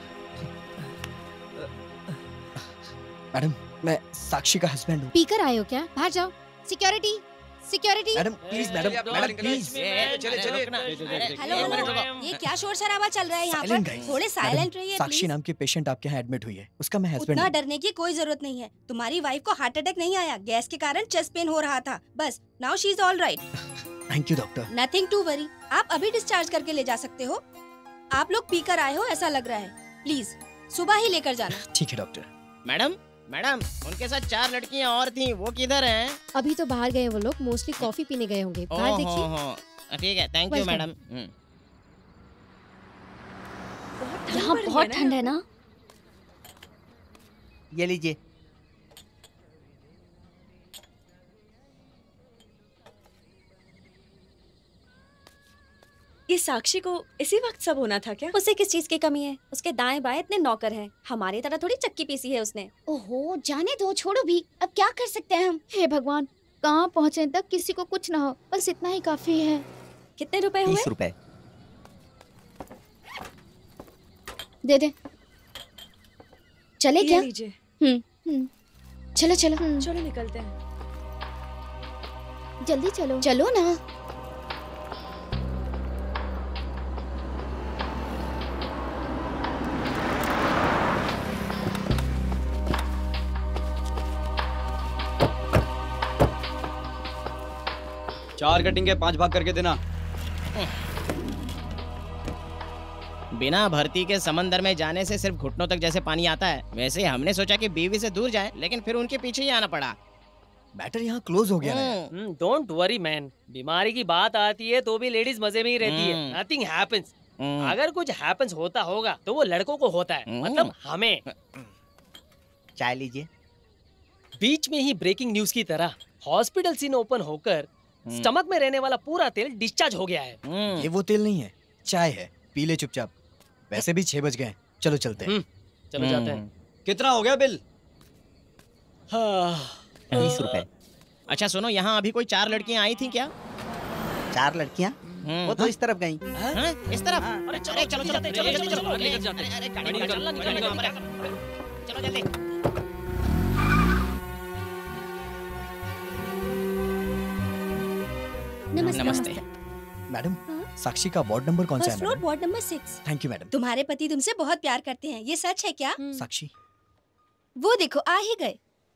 मैडम, मैं साक्षी का हस्बैंड हूँ। पीकर आए हो क्या? बाहर जाओ। Security security. Madam please, madam please. Hello ये क्या शोर शराबा चल रहा है यहाँ पर? थोड़े साइलेंट रहिए साक्षी प्लीज। नाम की पेशेंट आपके यहाँ एडमिट हुई है, उसका मैं हस्बैंड उतना हूँ। डरने की कोई जरूरत नहीं है। तुम्हारी वाइफ को हार्ट अटैक नहीं आया, गैस के कारण चेस्ट पेन हो रहा था बस। Now she is all right. Thank you doctor. Nothing to worry, आप अभी डिस्चार्ज करके ले जा सकते हो। आप लोग पीकर आए हो ऐसा लग रहा है, प्लीज सुबह ही लेकर जाना। ठीक है डॉक्टर। मैडम मैडम उनके साथ 4 लड़कियां और थीं, वो किधर हैं? अभी तो बाहर गए वो लोग, मोस्टली कॉफी पीने गए होंगे। बाहर देखिए। ठीक है, थैंक यू मैडम। यहाँ बहुत ठंड है ना। ये लीजिए। ये साक्षी को इसी वक्त सब होना था क्या? उसे किस चीज की कमी है? उसके दाएं बाएं इतने नौकर हैं, हमारी तरह थोड़ी चक्की पीसी है उसने। ओहो जाने दो, छोड़ो भी, अब क्या कर सकते हैं हम। हे भगवान, कहाँ पहुँचे तक किसी को कुछ ना हो, बस इतना ही काफी है। कितने रुपए हुए? 30 रुपए। दे दे। चले क्या? लीजिए। चलो चलो चलो निकलते हैं। जल्दी चलो। चलो ना। चार कटिंग के 5 भाग करके देना। बिना भर्ती के समंदर में जाने से सिर्फ घुटनों तक जैसे पानी आता है, वैसे हमने सोचा कि बीवी से दूर जाएं, लेकिन फिर उनके पीछे ही आना पड़ा। बैटर यहाँ क्लोज हो गया ना। डोंट वरी मैन, बीमारी की बात आती है तो भी लेडीज मजे में ही रहती है। Nothing happens. अगर कुछ हैपेंस होता होगा तो वो लड़कों को होता है, मतलब हमें। चाय लीजिए। बीच में ही ब्रेकिंग न्यूज की तरह हॉस्पिटल सीन ओपन होकर स्टमक में रहने वाला पूरा तेल डिस्चार्ज हो गया है। ये वो तेल नहीं है, चाय है, पी ले चुपचाप। वैसे भी 6 बज गए, चलो चलते हैं। चलो जाते हैं। कितना हो गया बिल? 20 रुपए। अच्छा सुनो, यहाँ अभी कोई 4 लड़कियाँ आई थी क्या? 4 लड़कियाँ? वो तो इस तरफ गई। इस तरफ? अरे चलो चलो चलो चलो लेकर जाते हैं। चलो जल्दी। नमस्ते। मैडम साक्षी का वार्ड नंबर कौन सा फर्स्ट है? Floor madam? Ward number 6। Thank you madam. तुम्हारे पति तुमसे बहुत प्यार करते हैं, ये सच है क्या? साक्षी वो देखो आ ही गए।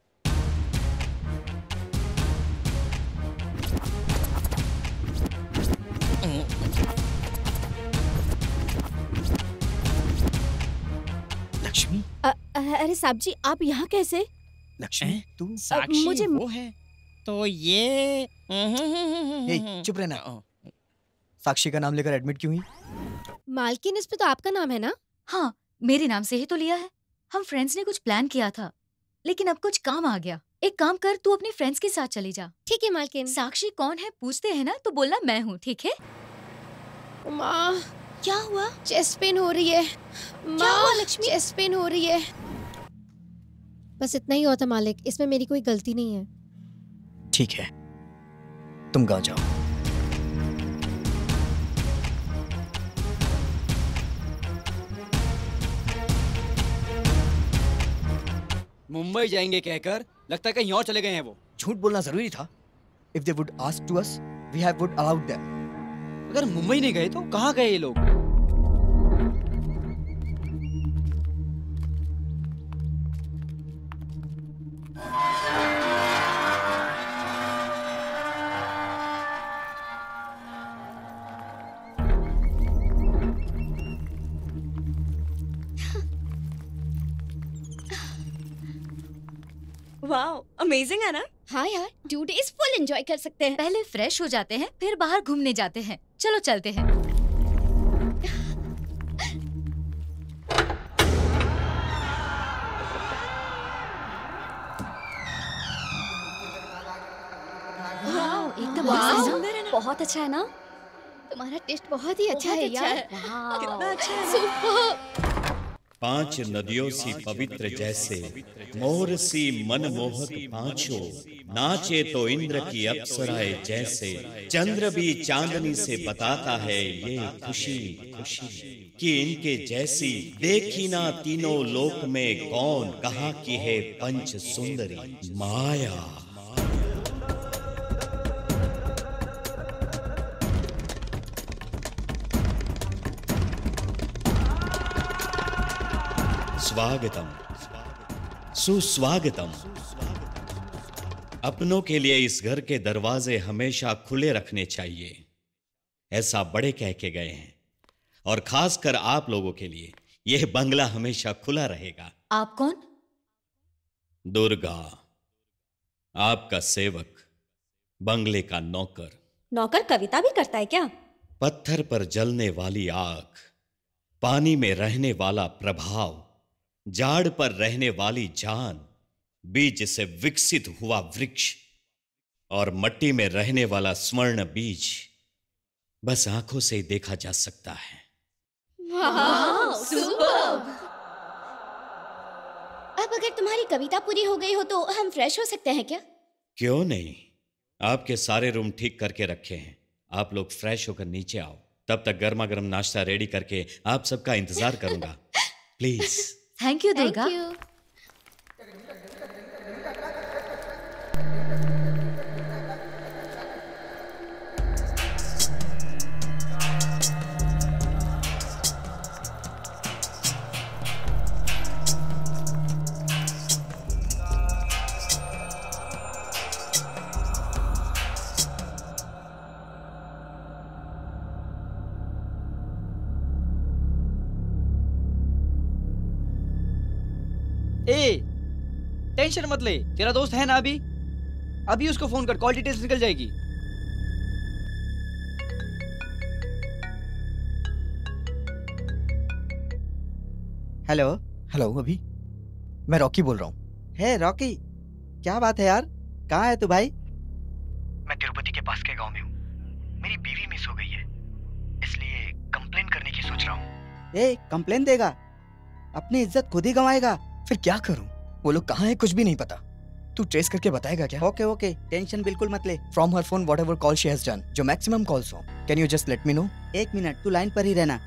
लक्ष्मी। अरे साहब जी, आप यहाँ कैसे? लक्ष्मी तू? साक्षी मुझे वो है तो ये चुप रहना। साक्षी का नाम लेकर एडमिट क्यों हुई? मालकिन, इस पे तो आपका नाम है ना? हाँ, मेरे नाम से ही तो लिया है। हम फ्रेंड्स ने कुछ प्लान किया था, लेकिन अब कुछ काम आ गया। एक काम कर, तू अपने फ्रेंड्स के साथ चली जा। ठीक है मालकिन। साक्षी कौन है पूछते हैं ना तो बोलना मैं हूँ, ठीक है? माँ, क्या हुआ? चेस्ट पेन हो रही है। हुआ लक्ष्मी? चेस्ट पेन हो रही है। बस इतना ही हुआ था मालिक, इसमें मेरी कोई गलती नहीं है। ठीक है, तुम गाँव जाओ। मुंबई जाएंगे कहकर लगता है कहीं और चले गए हैं वो। झूठ बोलना जरूरी था। If they would ask to us, we have would allowed them. अगर मुंबई नहीं गए तो कहाँ गए ये लोग? वाओ, अमेजिंग है ना? हाँ यार, 2 days फुल एंजॉय कर सकते हैं। पहले फ्रेश हो जाते हैं, फिर बाहर घूमने जाते हैं। चलो चलते हैं। वाओ, एकदम वाह, सुंदर है ना? बहुत अच्छा है ना? तुम्हारा टेस्ट बहुत ही अच्छा है यार। कितना अच्छा है। सुपर। 5 नदियों सी पवित्र जैसे, मोर सी मनमोहक पांचों, नाचे तो इंद्र की अप्सराएं जैसे, चंद्र भी चांदनी से बताता है ये खुशी खुशी कि इनके जैसी देखी ना तीनों लोक में कौन, कहाँ की है पंच सुंदरी माया। स्वागतम, सुस्वागतम। अपनों के लिए इस घर के दरवाजे हमेशा खुले रखने चाहिए, ऐसा बड़े कह के गए हैं। और खासकर आप लोगों के लिए यह बंगला हमेशा खुला रहेगा। आप कौन? दुर्गा, आपका सेवक, बंगले का नौकर। नौकर कविता भी करता है क्या? पत्थर पर जलने वाली आग, पानी में रहने वाला प्रभाव, जाड़ पर रहने वाली जान, बीज से विकसित हुआ वृक्ष और मट्टी में रहने वाला स्वर्ण बीज बस आंखों से ही देखा जा सकता है। वाह, सुपर्ब। अब अगर तुम्हारी कविता पूरी हो गई हो तो हम फ्रेश हो सकते हैं क्या? क्यों नहीं, आपके सारे रूम ठीक करके रखे हैं। आप लोग फ्रेश होकर नीचे आओ, तब तक गर्मा गर्म नाश्ता रेडी करके आप सबका इंतजार करूंगा। प्लीज। Thank you Durga. ए, टेंशन मत ले, तेरा दोस्त है ना अभी? अभी उसको फोन कर, कॉल डिटेल्स निकल जाएगी। हेलो हेलो, अभी मैं रॉकी बोल रहा हूँ। है रॉकी, क्या बात है यार, कहाँ है तू भाई? मैं तिरुपति के पास के गांव में हूँ। मेरी बीवी मिस हो गई है, इसलिए कंप्लेन करने की सोच रहा हूँ। ए, कंप्लेन देगा? अपनी इज्जत खुद ही गंवाएगा। फिर क्या करूं? वो लोग कहाँ हैं कुछ भी नहीं पता। तू ट्रेस करके बताएगा क्या? ओके ओके, टेंशन बिल्कुल मत ले। From her phone whatever call she has done, जो मैक्सिमम कॉल्स हो, can you just let me know? 1 minute, तू लाइन पर ही रहना।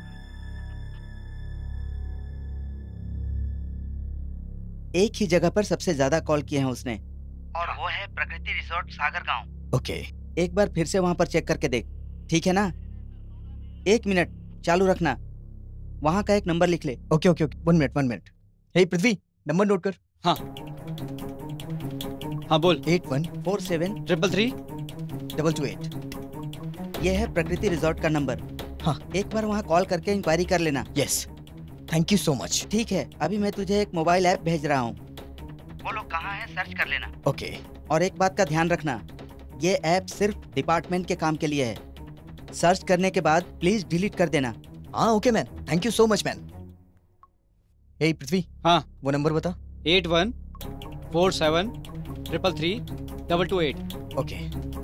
एक ही जगह पर सबसे ज्यादा कॉल किए हैं उसने, और वो है प्रकृति रिसोर्ट सागर गांव। ओके, एक बार फिर से वहां पर चेक करके देख, ठीक है ना? 1 मिनट चालू रखना, वहां का एक नंबर लिख ले। Okay okay okay, 1 minute. Hey Prithvi, number note कर। हाँ हाँ बोल। 8147332228। ये है प्रकृति रिसोर्ट का नंबर। हाँ, एक बार वहाँ कॉल करके इंक्वायरी कर लेना। Yes, thank you so much. ठीक है, अभी मैं तुझे एक मोबाइल ऐप भेज रहा हूँ, वो लोग कहाँ है सर्च कर लेना। ओके। और एक बात का ध्यान रखना, ये ऐप सिर्फ डिपार्टमेंट के काम के लिए है। सर्च करने के बाद प्लीज डिलीट कर देना। हाँ okay man, thank you so much man. Hey Prithvi, हाँ वो नंबर बता। 8147333228। ओके।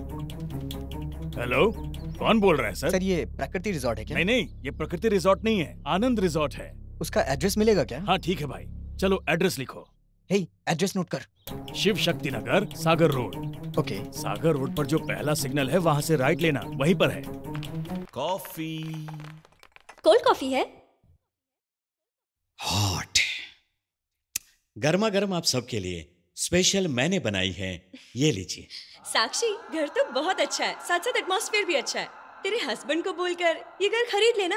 हेलो, कौन बोल रहा है सर? सर ये प्रकृति रिसोर्ट है क्या? नहीं, ये प्रकृति रिसोर्ट नहीं है, आनंद रिसोर्ट है। उसका एड्रेस मिलेगा क्या? हाँ ठीक है भाई, चलो एड्रेस लिखो। हे, एड्रेस नोट कर। Shiv Shakti Nagar, Sagar road. Okay. Sagar road पर जो पहला सिग्नल है वहाँ से राइट लेना, वहीं पर है। कॉफी। कोल्ड कॉफी है? हॉट। गर्मा गर्म आप सबके लिए स्पेशल मैंने बनाई है, ये लीजिए। साक्षी, घर तो बहुत अच्छा है, साथ साथ एटमॉस्फेयर भी अच्छा है। तेरे हस्बैंड को बोलकर ये घर खरीद लेना।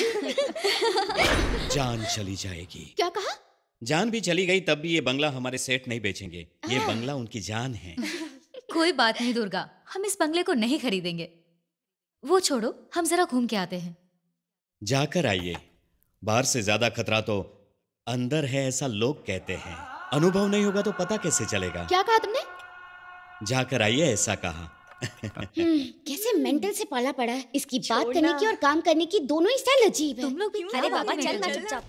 जान चली जाएगी। क्या कहा? जान भी चली गई तब भी ये बंगला हमारे सेठ नहीं बेचेंगे। ये बंगला उनकी जान है। कोई बात नहीं दुर्गा, हम इस बंगले को नहीं खरीदेंगे। वो छोड़ो, हम जरा घूम के आते हैं। जाकर आइए, बाहर से ज्यादा खतरा तो अंदर है ऐसा लोग कहते हैं। अनुभव नहीं होगा तो पता कैसे चलेगा? क्या कहा तुमने? जाकर आइए ऐसा कहा। कैसे मेंटल से पाला पड़ा है। इसकी बात करने की और काम करने की दोनों ही स्टाइल अजीब है। तुम लोग भी। अरे बाबा चल ना चुपचाप।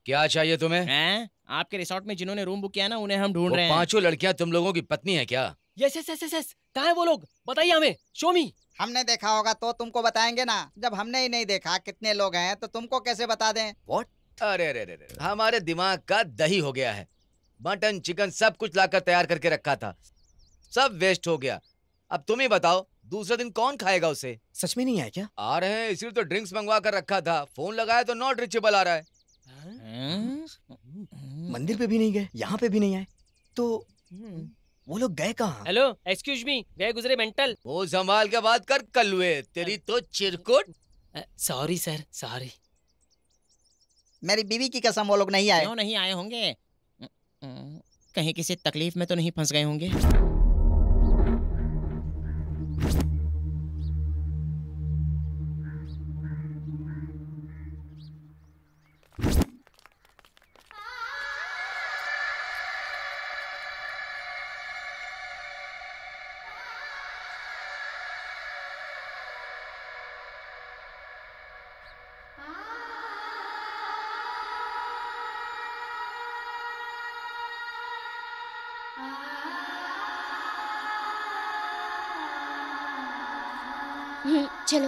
क्या चाहिए तुम्हें? हैं? आपके रिसोर्ट में जिन्होंने रूम बुक किया ना, उन्हें हम ढूंढ वो रहे हैं। 5 लड़कियां तुम लोगों की पत्नी है क्या? Yes yes yes yes yes. कहाँ है वो लोग? बताइए हमें। Show me. हमने देखा होगा तो तुमको बताएंगे ना। जब हमने ही नहीं देखा कितने लोग हैं तो तुमको कैसे बता दें? What? अरे अरे अरे, हमारे दिमाग का दही हो गया है। मटन चिकन सब कुछ लाकर तैयार करके रखा था, सब वेस्ट हो गया। अब तुम ही बताओ दूसरे दिन कौन खाएगा उसे? सच में नहीं आया क्या? आ रहे हैं, इसीलिए तो ड्रिंक्स मंगवा कर रखा था। फोन लगाया तो नॉट रीचेबल आ रहा है। मंदिर पे भी नहीं गए, यहाँ पे भी नहीं आए, तो वो लोग गए कहाँ? हेलो एक्सक्यूज मी, गए गुजरे मेंटल। वो संभाल के बात कर कल्लुए, तेरी तो चिरकुट। Sorry sir, sorry. मेरी बीवी की कसम वो लोग नहीं आए। क्यों नहीं आए होंगे? कहीं किसी तकलीफ में तो नहीं फंस गए होंगे? चलो।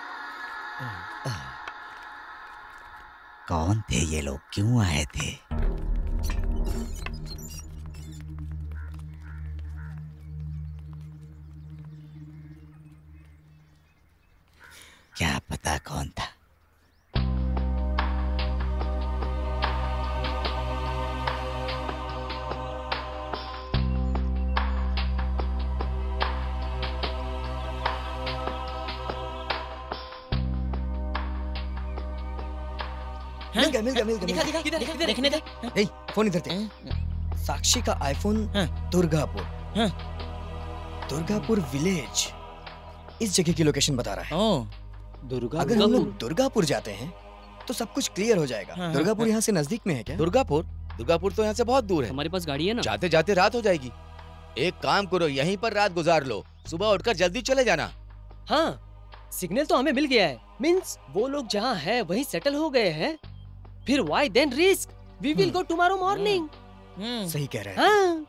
कौन थे ये लोग, क्यों आए थे? क्या पता कौन था। मिल गया। देखने दे। ए, फोन इधर दे। साक्षी का आईफोन दुर्गापुर। दुर्गापुर विलेज इस जगह की लोकेशन बता रहा है। अगर हम लोग दुर्गापुर जाते हैं तो सब कुछ क्लियर हो जाएगा। दुर्गापुर यहाँ से नजदीक में है क्या? दुर्गापुर तो यहाँ से बहुत दूर है। हमारे पास गाड़ी है ना। जाते जाते रात हो जाएगी। एक काम करो, यहीं पर रात गुजार लो, सुबह उठकर जल्दी चले जाना। हाँ, सिग्नल तो हमें मिल गया है। मींस वो लोग जहाँ है वहीं सेटल हो गए हैं। फिर why then risk? We will go tomorrow morning. सही कह रहे हैं। हाँ।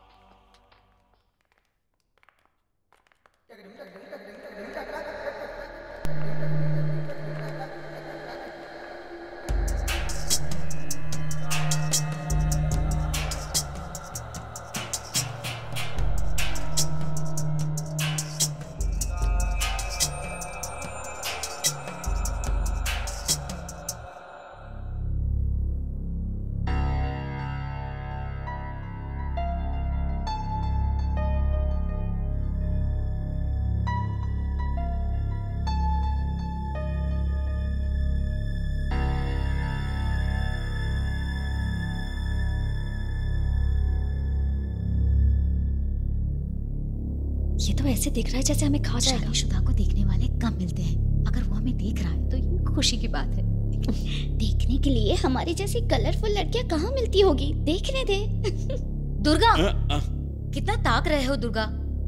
ये तो ऐसे दिख रहा है जैसे हमें खा जाएगा। शादीशुदा को देखने वाले कम मिलते हैं। अगर वो हमें देख रहा है तो ये खुशी की बात है। देखने के लिए हमारी जैसी कलरफुल लड़कियां कहाँ मिलती होगी, देखने दे। दुर्गा, कितना ताक रहे हो दुर्गा?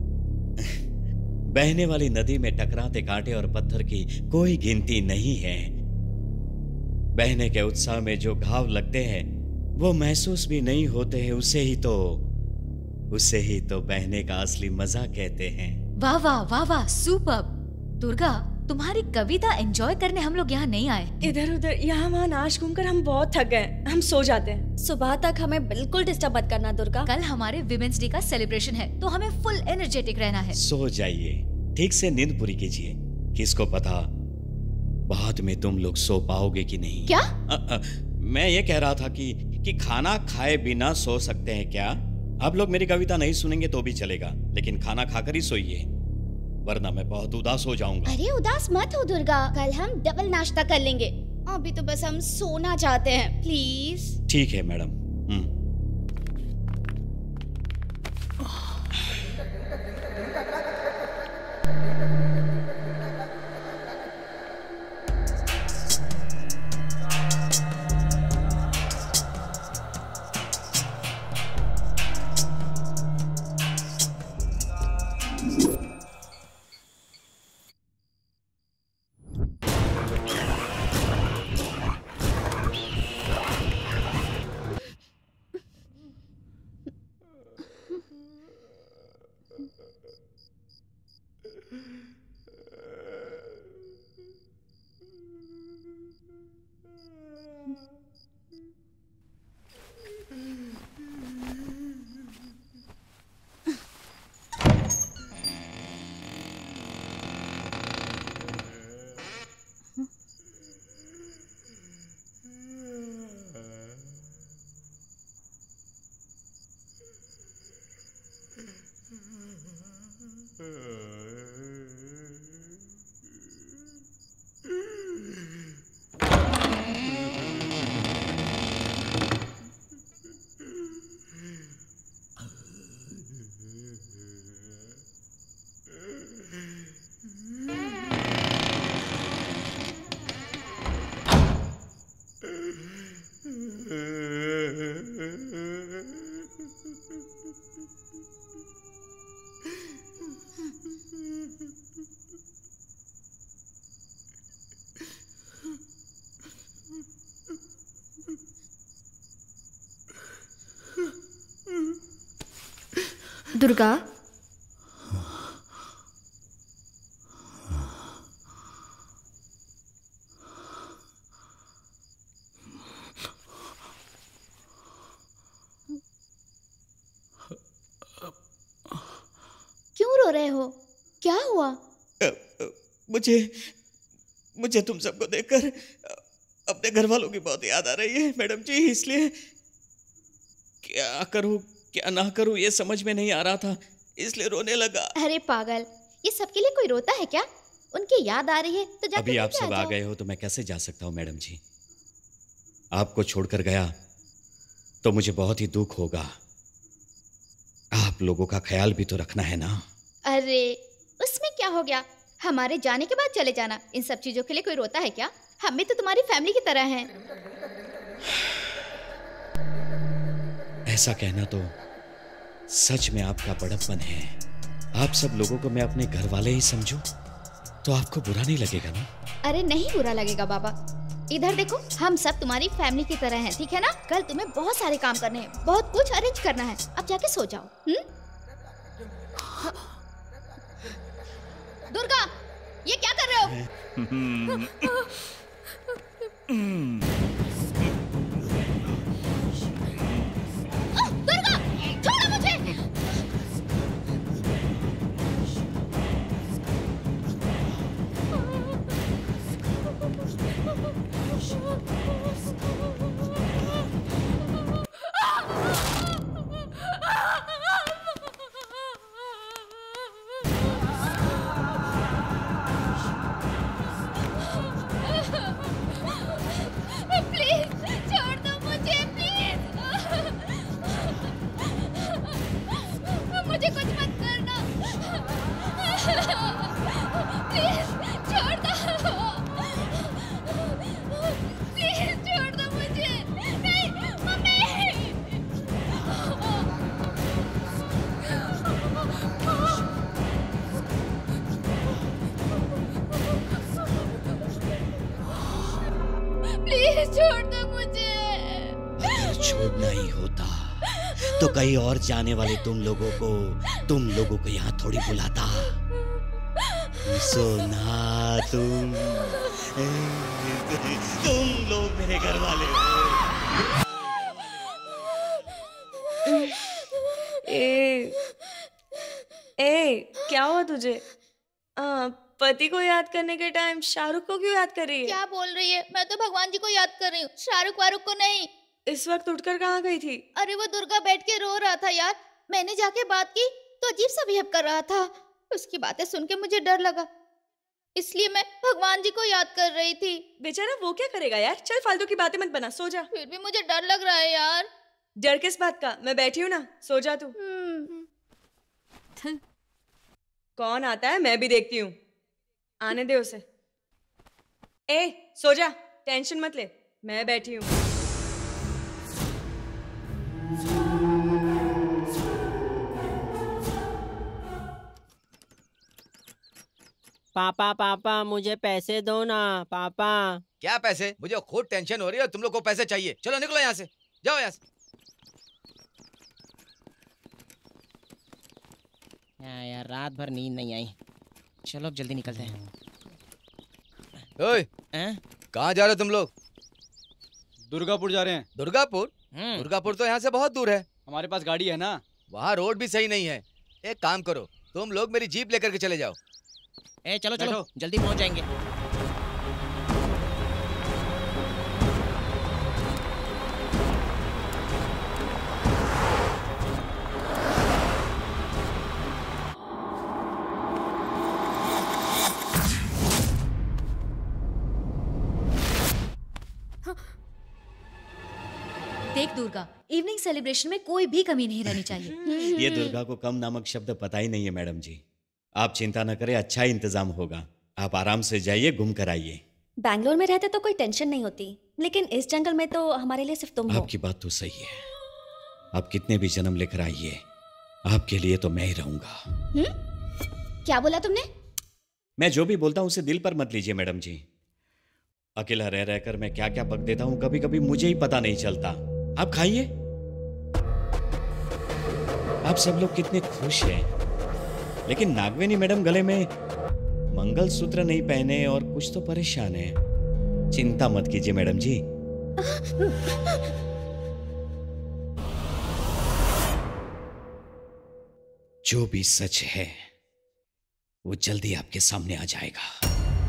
बहने वाली नदी में टकराते कांटे और पत्थर की कोई गिनती नहीं है। बहने के उत्साह में जो घाव लगते हैं वो महसूस भी नहीं होते हैं। उसे ही तो बहने का असली मजा कहते हैं। वाह वाह वाह वाह, सुपर। दुर्गा, तुम्हारी कविता एंजॉय करने हम लोग यहाँ नहीं आए। इधर उधर यहाँ वहाँ नाच घूमकर हम बहुत थक गए, हम सो जाते हैं। सुबह तक हमें बिल्कुल डिस्टर्ब मत करना दुर्गा। कल हमारे विमेंस डे का सेलिब्रेशन है तो हमें फुल एनर्जेटिक रहना है। सो जाइए, ठीक से नींद पूरी कीजिए। किसको पता बाद में तुम लोग सो पाओगे कि नहीं। क्या? मैं ये कह रहा था कि खाना खाए बिना सो सकते हैं क्या? आप लोग मेरी कविता नहीं सुनेंगे तो भी चलेगा, लेकिन खाना खाकर ही सोइए, वरना मैं बहुत उदास हो जाऊंगा। अरे उदास मत हो दुर्गा, कल हम डबल नाश्ता कर लेंगे। अभी तो बस हम सोना चाहते हैं, प्लीज। ठीक है मैडम। दुर्गा, क्यों रो रहे हो? क्या हुआ? मुझे तुम सबको देखकर अपने घर वालों की बहुत याद आ रही है मैडम जी, इसलिए क्या करूं क्या ना करूं ये समझ में नहीं आ रहा था, इसलिए रोने लगा। अरे पागल, ये सबके लिए कोई रोता है क्या? उनकी याद आ रही है तो जाके अभी आप लेके सब आ जाओ। गए हो तो मैं कैसे जा सकता हूँ मैडम जी? आपको छोड़कर गया तो मुझे बहुत ही दुख होगा। आप लोगों का ख्याल भी तो रखना है ना। अरे उसमें क्या हो गया, हमारे जाने के बाद चले जाना, इन सब चीजों के लिए कोई रोता है क्या? हम भी तो तुम्हारी फैमिली की तरह हैं। ऐसा कहना तो सच में आपका बड़प्पन है। आप सब लोगों को मैं अपने घर वाले ही समझूं तो आपको बुरा नहीं लगेगा ना? अरे नहीं बुरा लगेगा बाबा, इधर देखो, हम सब तुम्हारी फैमिली की तरह हैं, ठीक है ना? कल तुम्हें बहुत सारे काम करने हैं, बहुत कुछ अरेंज करना है, अब जाके सो जाओ। दुर्गा, ये क्या कर रहे हो? दुर्गा, छोड़ो मुझे। प्लीज छोड़ दो मुझे, प्लीज। मुझे कुछ मत करना, प्लीज छोड़ दो, प्लीज छोड़ दो मुझे। नहीं मम्मी। प्लीज छोड़ दो मुझे। अगर छोड़ना ही होता तो कहीं और जाने वाले तुम लोगों को यहाँ थोड़ी बुलाता। सोना तुम लोग मेरे घर वाले हो। क्या हुआ तुझे? पति को याद करने के टाइम शाहरुख को क्यों याद कर रही है? क्या बोल रही है? मैं तो भगवान जी को याद कर रही हूँ, शाहरुख वारुख को नहीं। इस वक्त उठकर कहाँ गई थी? अरे वो दुर्गा बैठ के रो रहा था यार, मैंने जाके बात की तो अजीब सा बिहेव कर रहा था। उसकी बातें सुन के मुझे डर लगा, इसलिए मैं भगवान जी को याद कर रही थी। बेचारा वो क्या करेगा यार, चल फालतू की बातें मत बना, सो जा। फिर भी मुझे डर लग रहा है यार। डर किस बात का? मैं बैठी हूँ ना, सो जा तू। कौन आता है मैं भी देखती हूँ, आने दे उसे। सो जा, टेंशन मत ले, मैं बैठी हूँ। पापा पापा मुझे पैसे दो ना पापा। क्या पैसे? मुझे खुद टेंशन हो रही है, तुम लोग को पैसे चाहिए। चलो निकलो यहाँ से, जाओ यहाँ से। यार रात भर नींद नहीं आई। चलो अब जल्दी निकलते हैं। ओए, कहाँ जा रहे हो तुम लोग? दुर्गापुर जा रहे हैं। दुर्गापुर? दुर्गापुर तो यहाँ से बहुत दूर है। हमारे पास गाड़ी है ना। वहाँ रोड भी सही नहीं है। एक काम करो, तुम लोग मेरी जीप लेकर के चले जाओ। चलो चलो, जल्दी पहुँच जाएंगे। देख दुर्गा, इवनिंग सेलिब्रेशन में कोई भी कमी नहीं रहनी चाहिए। ये दुर्गा को कम नामक शब्द पता ही नहीं है मैडम जी। आप चिंता न करें, अच्छा इंतजाम होगा। आप आराम से जाइए, घूम कर आइए। बैंगलोर में रहते तो कोई टेंशन नहीं होती, लेकिन इस जंगल में तो हमारे लिए सिर्फ तुम हो। आपकी बात तो सही है। आप कितने भी जन्म लेकर आइए, आपके लिए तो मैं ही रहूंगा। क्या बोला तुमने? मैं जो भी बोलता हूँ उसे दिल पर मत लीजिए मैडम जी। अकेला रह रहकर मैं क्या क्या बक देता हूँ, कभी कभी मुझे ही पता नहीं चलता। आप खाइए। आप सब लोग कितने खुश हैं, लेकिन नागवेनी मैडम गले में मंगलसूत्र नहीं पहने और कुछ तो परेशान है। चिंता मत कीजिए मैडम जी। जो भी सच है वो जल्दी आपके सामने आ जाएगा।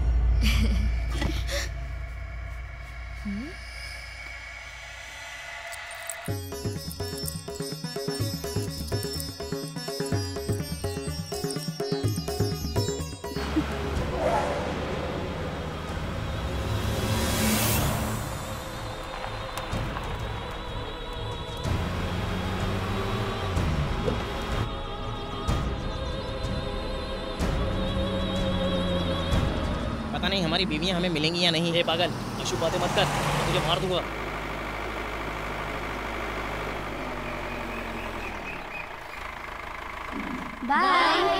पता नहीं हमारी बीवियां हमें मिलेंगी या नहीं। पागल, अशुभ बातें मत कर, तुझे मार दूंगा। बाय।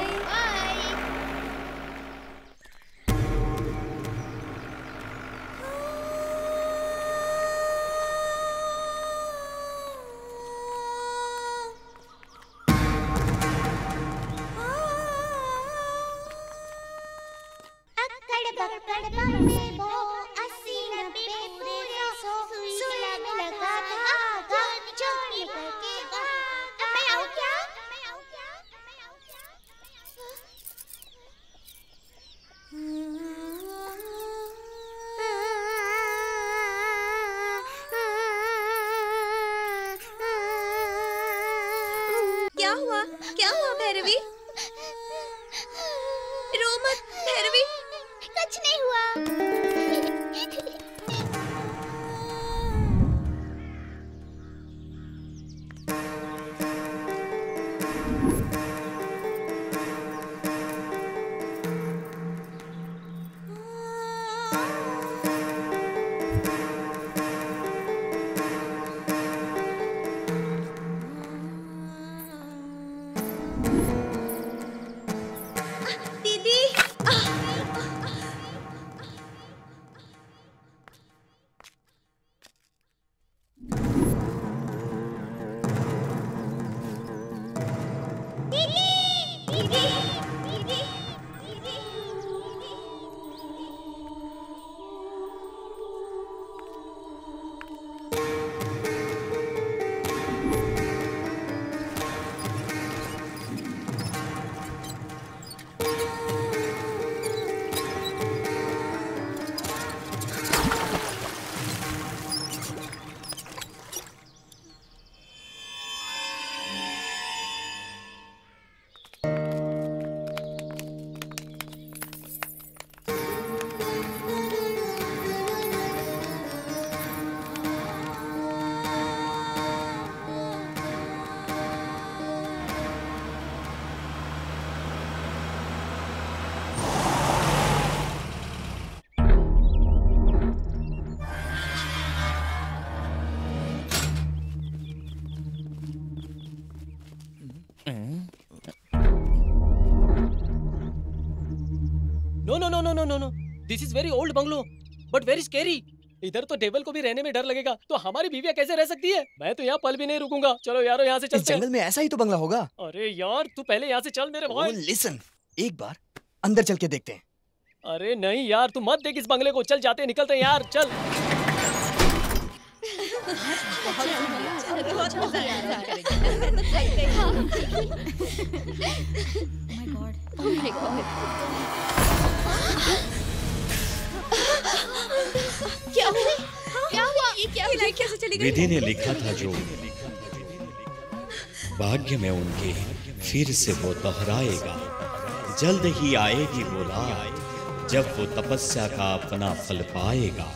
क्या हुआ भैरवी? रो मत भैरवी। कुछ नहीं हुआ। No. This is very old bungalow, but very scary. इधर तो डेविल को भी रहने में डर लगेगा, तो हमारी बीवियां कैसे रह सकती है? मैं तो यहाँ पल भी नहीं रुकूंगा। चलो यारो यहाँ से चलते हैं। जंगल में ऐसा ही तो बंगला होगा। अरे यार तू पहले यहाँ से चल मेरे भाई। लिसन, एक बार अंदर चल के देखते हैं। अरे नहीं यार, तू मत देख इस बंगले को, चल जाते निकलते हैं यार, चल। क्या हुआ? क्या हुआ? ये क्या हुआ? कैसे चली गई? विधि ने लिखा था जो भाग्य में उनके फिर से वो दोहराएगा। जल्द ही आएगी वो रात जब वो तपस्या का अपना फल पाएगा।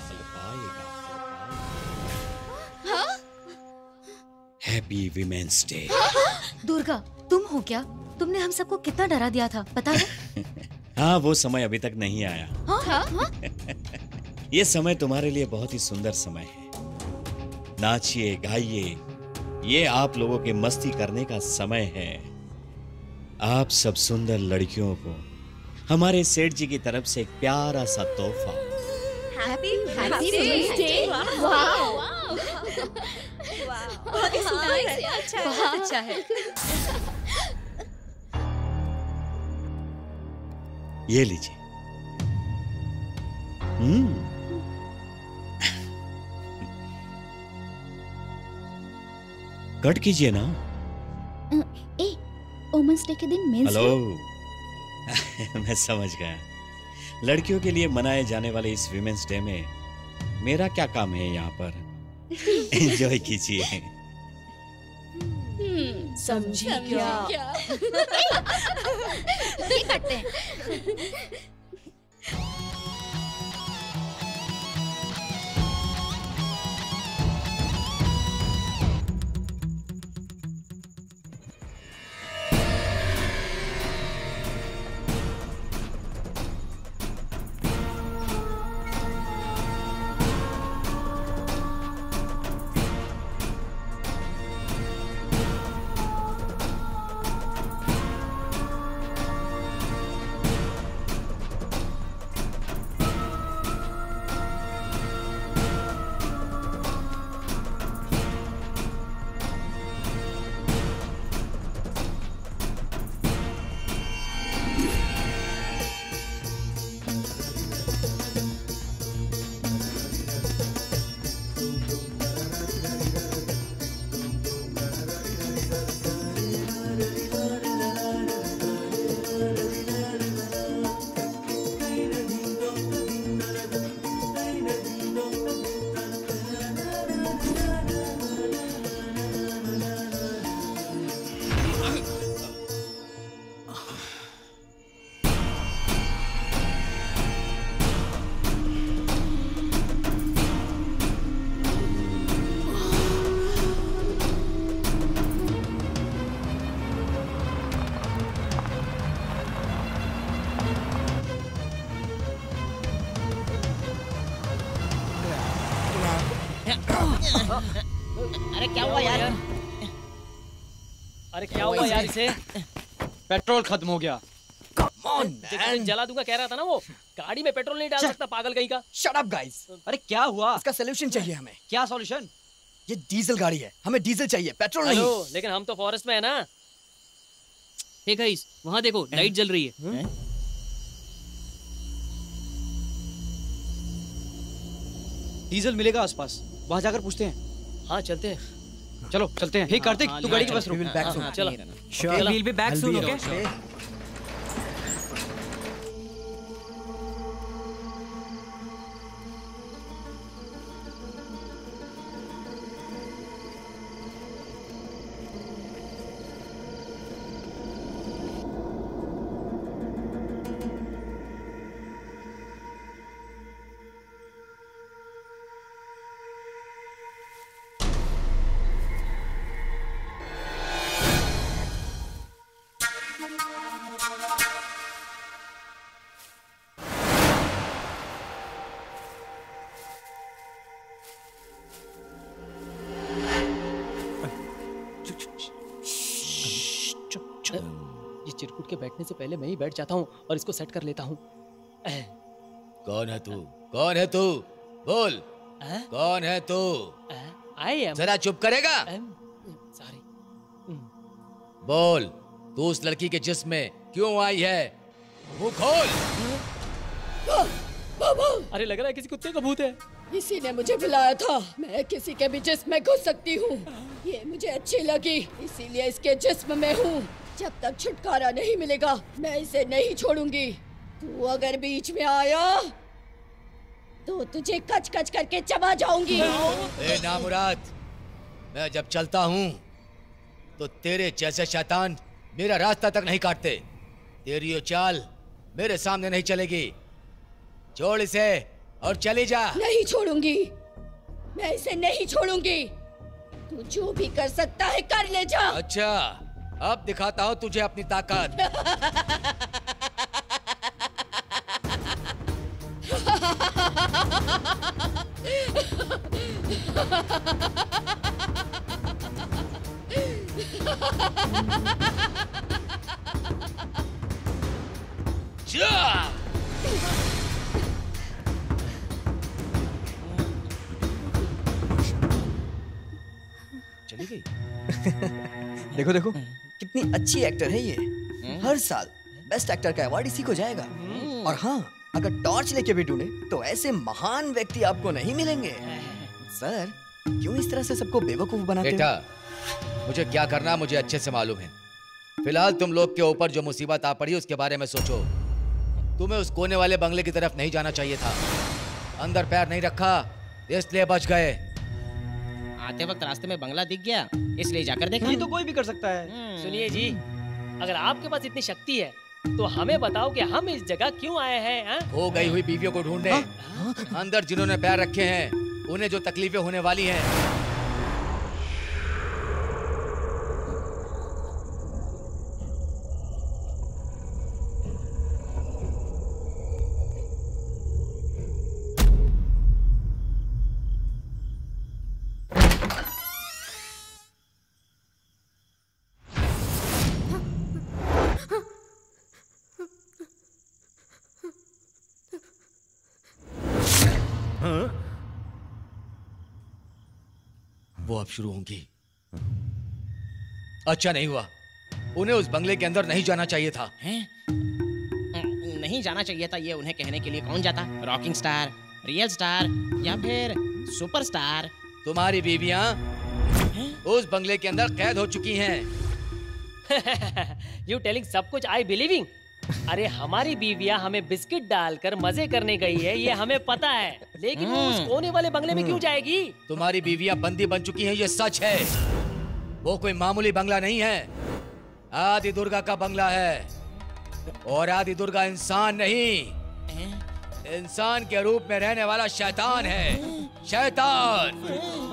Happy women's day. दुर्गा, तुम हो क्या? तुमने हम सबको कितना डरा दिया था, पता है? हाँ, वो समय अभी तक नहीं आया। हाँ? ये समय तुम्हारे लिए बहुत ही सुंदर समय है। नाचिए गाइए, ये आप लोगों के मस्ती करने का समय है। आप सब सुंदर लड़कियों को हमारे सेठ जी की तरफ से एक प्यारा सा तोहफा। Happy women's day. वाह, बहुत ही सुंदर है, अच्छा, बहुत अच्छा है। ये लीजिए। कट कीजिए ना। ए, वुमेन्स डे के दिन मेंस हेलो। मैं समझ गया। लड़कियों के लिए मनाए जाने वाले इस विमेंस डे में मेरा क्या काम है यहाँ पर? एंजॉय कीजिए। समझी क्या? ये करते हैं। अरे क्या हुआ यार? अरे क्या हुआ यार इसे? पेट्रोल खत्म हो गया। जला दूंगा कह रहा था ना वो। गाड़ी में पेट्रोल नहीं डाल सकता पागल कहीं का। Shut up guys. अरे क्या हुआ? इसका सॉल्यूशन चाहिए हमें। क्या सॉल्यूशन? ये डीजल गाड़ी है, हमें डीजल चाहिए, पेट्रोल नहीं। लेकिन हम तो फॉरेस्ट में है ना। हे गाइस, वहाँ देखो लाइट जल रही है। डीजल मिलेगा आसपास, वहाँ जाकर पूछते हैं। हाँ चलते हैं। चलो चलते हैं। हे कार्तिक, तू गाड़ी के पास रुक। चलो। We'll be back soon, okay? ये चिरकुट के बैठने से पहले मैं ही बैठ जाता हूँ और इसको सेट कर लेता हूँ। कौन है तू? कौन है तू? बोल। कौन है तू? I am. जरा चुप करेगा? सॉरी। बोल, तू उस लड़की के जिस्म में क्यों आई है? मुंह खोल। अरे लग रहा है किसी कुत्ते का भूत है। इसी ने मुझे बुलाया था। मैं किसी के भी जिस्म में घुस सकती हूँ। ये मुझे अच्छी लगी, इसीलिए इसके जिस्म में हूँ। जब तक छुटकारा नहीं मिलेगा मैं इसे नहीं छोड़ूंगी। तू अगर बीच में आया तो तुझे कच कच करके चबा जाऊंगी। ए नामुराद, मैं जब चलता हूँ तो तेरे जैसे शैतान मेरा रास्ता तक नहीं काटते। तेरी ये चाल मेरे सामने नहीं चलेगी। छोड़ इसे और चली जा। नहीं छोड़ूंगी, मैं इसे नहीं छोड़ूंगी। तू जो भी कर सकता है कर ले जा। अच्छा, अब दिखाता हूँ तुझे अपनी ताकत। चली गई। देखो देखो कितनी अच्छी एक्टर है ये। हर साल बेस्ट एक्टर का अवार्ड इसी को जाएगा। और हाँ, अगर टॉर्च लेके भी ढूंढे तो ऐसे महान व्यक्ति आपको नहीं मिलेंगे। सर, क्यों इस तरह से सबको बेवकूफ बनाते हो? बेटा, मुझे क्या करना मुझे अच्छे से मालूम है। फिलहाल तुम लोग के ऊपर जो मुसीबत आ पड़ी उसके बारे में सोचो। तुम्हें उस कोने वाले बंगले की तरफ नहीं जाना चाहिए था। अंदर पैर नहीं रखा इसलिए बच गए। आते वक्त रास्ते में बंगला दिख गया इसलिए जाकर देखा। ये तो कोई भी कर सकता है। सुनिए जी, अगर आपके पास इतनी शक्ति है तो हमें बताओ कि हम इस जगह क्यों आए हैं। हा? हो गई हुई बीवियों को ढूंढने। अंदर जिन्होंने पैर रखे हैं उन्हें जो तकलीफें होने वाली हैं। वो अब शुरू होंगी। अच्छा नहीं हुआ, उन्हें उस बंगले के अंदर नहीं जाना चाहिए था। हैं? नहीं जाना चाहिए था, ये उन्हें कहने के लिए कौन जाता? रॉकिंग स्टार, रियल स्टार या फिर सुपरस्टार? तुम्हारी बीवियां उस बंगले के अंदर कैद हो चुकी हैं। यू टेलिंग सब कुछ आई बिलीविंग। अरे हमारी बीवियां हमें बिस्किट डालकर मजे करने गई है, ये हमें पता है, लेकिन वो उस कोने वाले बंगले में क्यों जाएगी? तुम्हारी बीवियां बंदी बन चुकी हैं, ये सच है। वो कोई मामूली बंगला नहीं है, आदि दुर्गा का बंगला है। और आदि दुर्गा इंसान नहीं, इंसान के रूप में रहने वाला शैतान है। शैतान।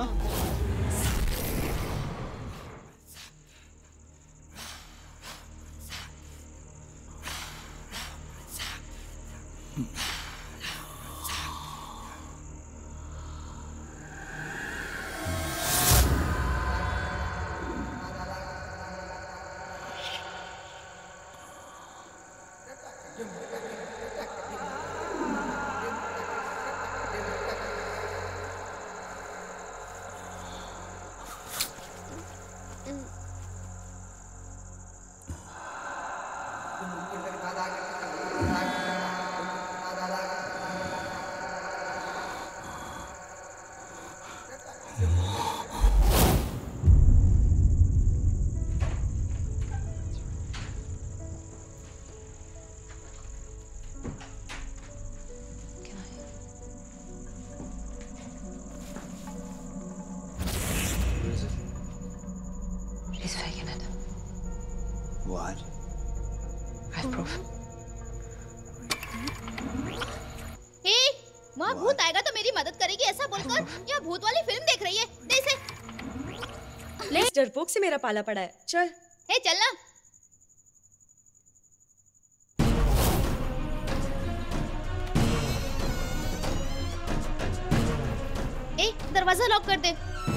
She's faking it. What? I have proof. हे, वहाँ भूत आएगा तो मेरी मदद करेगी ऐसा बोलकर यहाँ भूत वाली फिल्म देख रही है। दे इसे। ले डरपोक से मेरा पाला पड़ा है। चल। हे चल ना। ए, दरवाजा लॉक कर दे।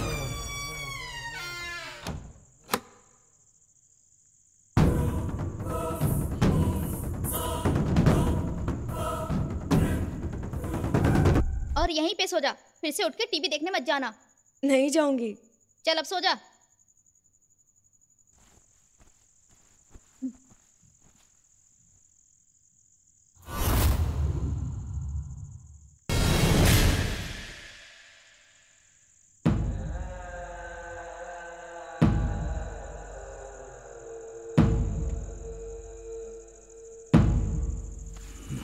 और यहीं पे सो जा, फिर से उठ के टीवी देखने मत जाना। नहीं जाऊंगी। चल अब सो जा।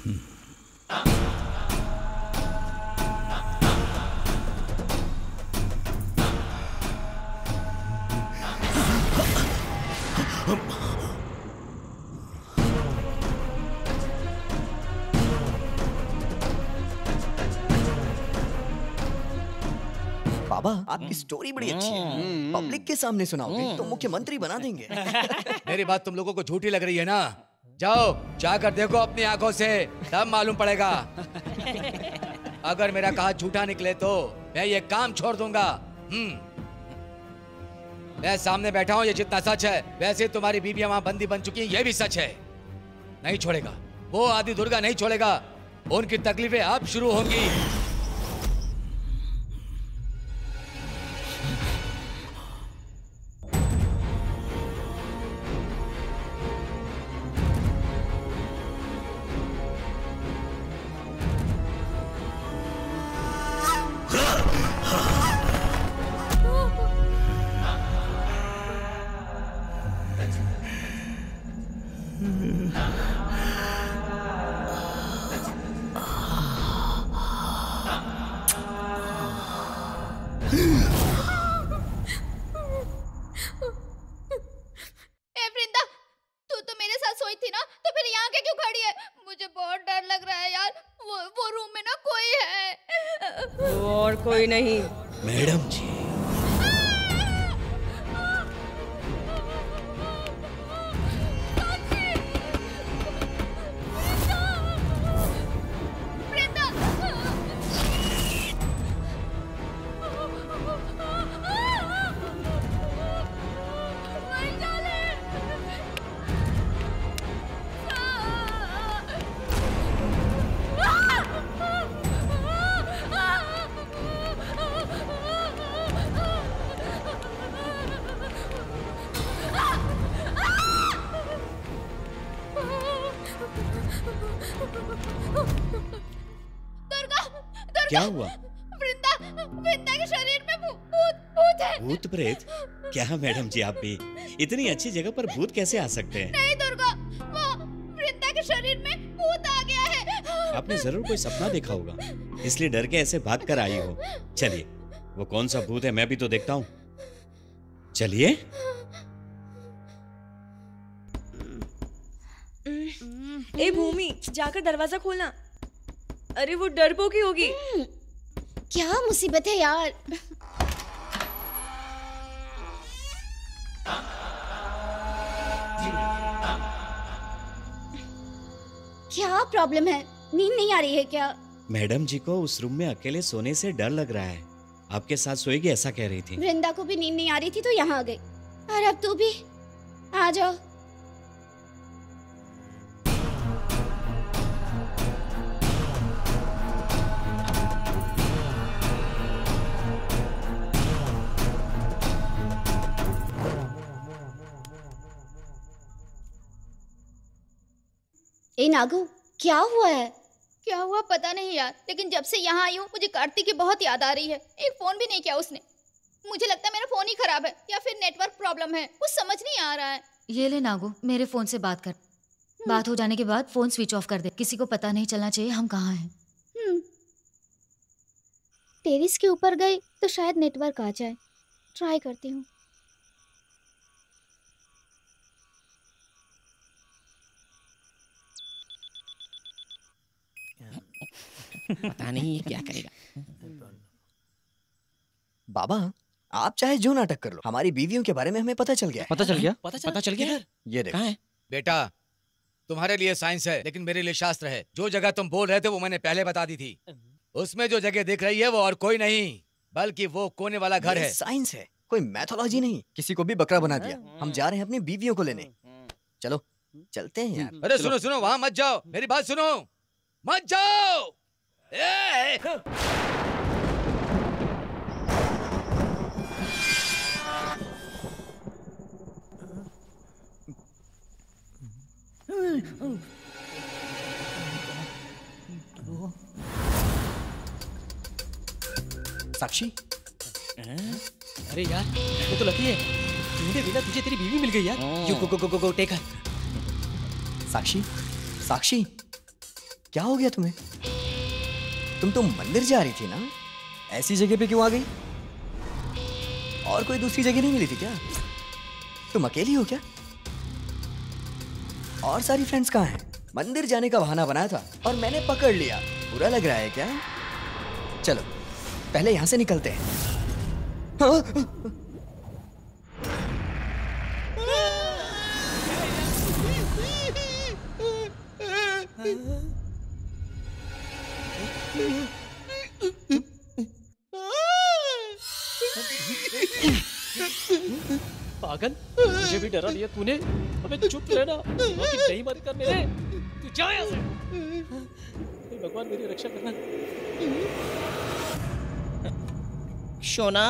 बाबा, आपकी स्टोरी बड़ी अच्छी है। पब्लिक के सामने सुनाओगे तो मुख्यमंत्री बना देंगे। मेरी बात तुम लोगों को झूठी लग रही है ना? जाओ जाकर देखो अपनी आंखों से, तब मालूम पड़ेगा। अगर मेरा कहा झूठा निकले तो मैं ये काम छोड़ दूंगा। मैं सामने बैठा हूँ, ये जितना सच है, वैसे तुम्हारी बीबियां वहां बंदी बन चुकी हैं, ये भी सच है। नहीं छोड़ेगा, वो आदि दुर्गा नहीं छोड़ेगा। उनकी तकलीफें अब शुरू होंगी। कोई नहीं। मैडम जी, क्या हुआ? वृंदा के शरीर में भूत है। भूत प्रेत? क्या मैडम जी, आप भी इतनी अच्छी जगह पर भूत कैसे आ सकते हैं? नहीं दुर्गा, वो वृंदा के शरीर में भूत आ गया है। आपने जरूर कोई सपना देखा होगा, इसलिए डर के ऐसे भाग कर आई हो। चलिए, वो कौन सा भूत है मैं भी तो देखता हूँ। चलिए। ए भूमि, जाकर दरवाजा खोलना। अरे वो डरपोकी होगी। क्या मुसीबत है यार। क्या प्रॉब्लम है? नींद नहीं आ रही है क्या? मैडम जी को उस रूम में अकेले सोने से डर लग रहा है। आपके साथ सोएगी ऐसा कह रही थी। वृंदा को भी नींद नहीं आ रही थी तो यहाँ आ गई। और अब तू भी आ जाओ। ए नागू, क्या हुआ है? क्या हुआ पता नहीं यार, लेकिन जब से यहाँ आई हूँ मुझे कार्तिक की बहुत याद आ रही है। एक फोन भी नहीं किया उसने। मुझे लगता है मेरा फोन ही खराब है या फिर नेटवर्क प्रॉब्लम है, कुछ समझ नहीं आ रहा है। ये ले नागू, मेरे फोन से बात कर। बात हो जाने के बाद फोन स्विच ऑफ कर दे। किसी को पता नहीं चलना चाहिए हम कहाँ हैं। टेरिस के ऊपर गई तो शायद नेटवर्क आ जाए, ट्राई करती हूँ। पता नहीं ये क्या करेगा। बाबा, आप चाहे जो नाटक कर लो, हमारी बीवियों के बारे में हमें पता चल गया। पता चल गया? पता चल गया? ये देखो। कहाँ है? बेटा, तुम्हारे लिए साइंस है लेकिन मेरे लिए शास्त्र है। जो जगह तुम बोल रहे थे वो मैंने पहले बता दी थी। उसमें जो जगह दिख रही है वो और कोई नहीं बल्कि वो कोने वाला घर है। साइंस है, कोई मैथोलॉजी नहीं। किसी को भी बकरा बना दिया। हम जा रहे हैं अपनी बीवियों को लेने। चलो चलते हैं यार। अरे सुनो सुनो, वहां मत जाओ, मेरी बात सुनो, मत जाओ। साक्षी, अरे यार वो तो लकी है। तूने बिना तुझे तेरी बीवी मिल गई यार। You go take her. साक्षी, साक्षी, क्या हो गया तुम्हें? तुम तो मंदिर जा रही थी ना? ऐसी जगह पे क्यों आ गई? और कोई दूसरी जगह नहीं मिली थी क्या? तुम अकेली हो क्या? और सारी फ्रेंड्स कहाँ हैं? मंदिर जाने का बहाना बनाया था और मैंने पकड़ लिया। बुरा लग रहा है क्या? चलो पहले यहाँ से निकलते हैं। पागल, मुझे भी डरा दिया तूने। अबे चुप रहना, बाकी नहीं मत कर मेरे। तू जा यहाँ से। हे भगवान मेरी रक्षा करना। शोना,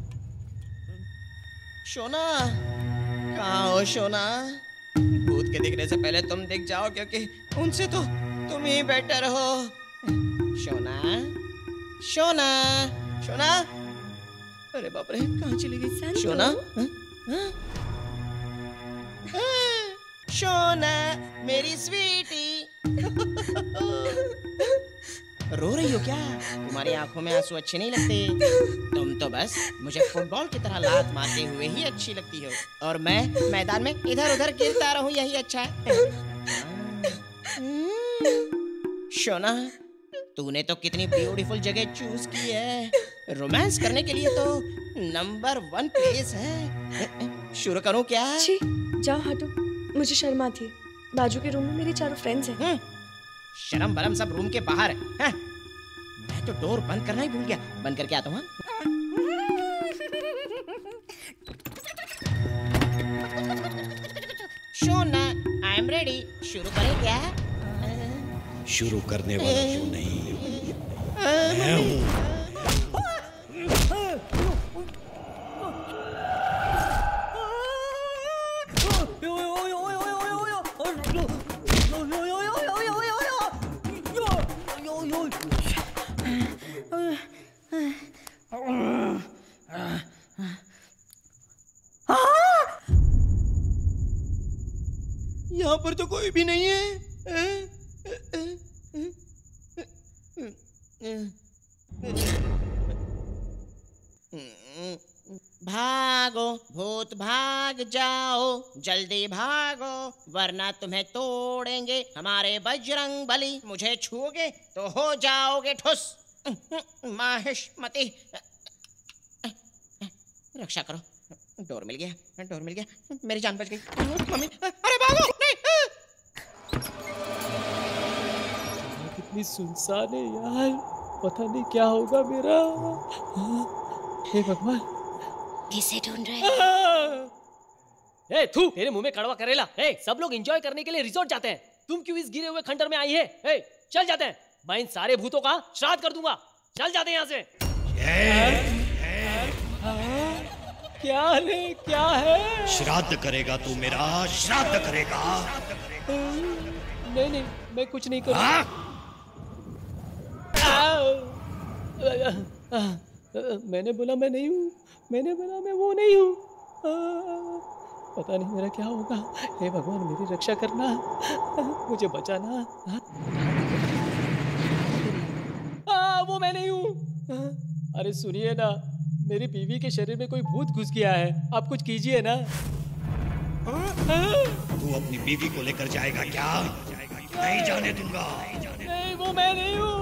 शोना, कहाँ हो शोना? भूत के दिखने से पहले तुम दिख जाओ, क्योंकि उनसे तो तुम ही बेटर हो। शोना, शोना, शोना, अरे बाप रे, कहाँ चली गई शोना? शोना मेरी स्वीटी। रो रही हो क्या? तुम्हारी आंखों में आंसू अच्छे नहीं लगते। तुम तो बस मुझे फुटबॉल की तरह लात मारते हुए ही अच्छी लगती हो, और मैं मैदान में इधर उधर गिरता रहूं यही अच्छा है। शोना, तूने तो कितनी ब्यूटीफुल जगह चूज की है। रोमांस करने के लिए तो नंबर 1 प्लेस है। शुरू करूं क्या? छी, जाओ हटो, मुझे शर्म आती है। बाजू के रूम में मेरी 4 फ्रेंड्स हैं। शर्म बरम सब रूम के बाहर है। मैं तो डोर बंद करना ही भूल गया। बंद करके आता हूँ। शोना, आई एम रेडी। शुरू करें क्या? शुरू करने वाला तू नहीं, मैं हूँ। यहाँ पर तो कोई भी नहीं है। भागो भूत, भाग जाओ, जल्दी भागो, वरना तुम्हें तोड़ेंगे हमारे बजरंग बली। मुझे छूओगे तो हो जाओगे ठुस। माहिष्मती, रक्षा करो। डोर मिल गया, डोर मिल गया, मेरी जान बच गई। मम्मी, अरे भागो नहीं। कितनी सुनसान है यार, पता नहीं क्या होगा मेरा। हे भगवान, किसे ढूंढ रहे हैं? ए थू, तेरे मुंह में कड़वा करेला। ए, सब लोग एंजॉय करने के लिए रिजॉर्ट जाते हैं, तुम क्यों इस गिरे हुए खंडर में आई है? ए, चल जाते हैं, मैं इन सारे भूतों का श्राद्ध कर दूंगा। चल जाते हैं यहाँ से। क्या है? श्राद्ध करेगा तू मेरा? श्राद्ध करेगा? नहीं, मैं कुछ नहीं करूँगा। मैंने बोला मैं नहीं हूँ, मैंने बोला मैं वो नहीं हूँ। पता नहीं मेरा क्या होगा। हे भगवान मेरी रक्षा करना, मुझे बचाना। वो मैं नहीं हूँ। अरे सुनिए ना, मेरी बीवी के शरीर में कोई भूत घुस गया है, आप कुछ कीजिए ना। तू अपनी बीवी को लेकर जाएगा क्या? नहीं जाने दूंगा। नहीं, वो मैं नहीं हूँ।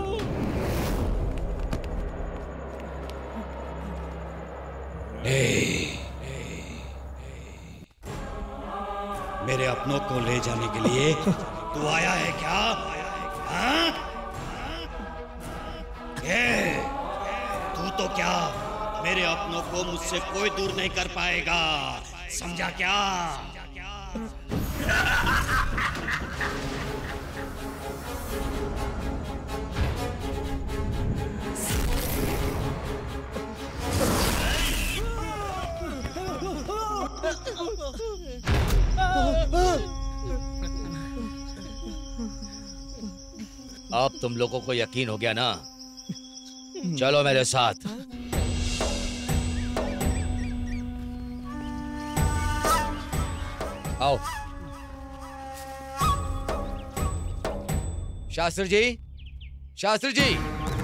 मेरे अपनों को ले जाने के लिए तू आया है क्या? हाँ? ये तू तो क्या मेरे अपनों को मुझसे कोई दूर नहीं कर पाएगा, समझा क्या? अब तुम लोगों को यकीन हो गया ना? चलो मेरे साथ। आओ। शास्त्री जी, शास्त्री जी,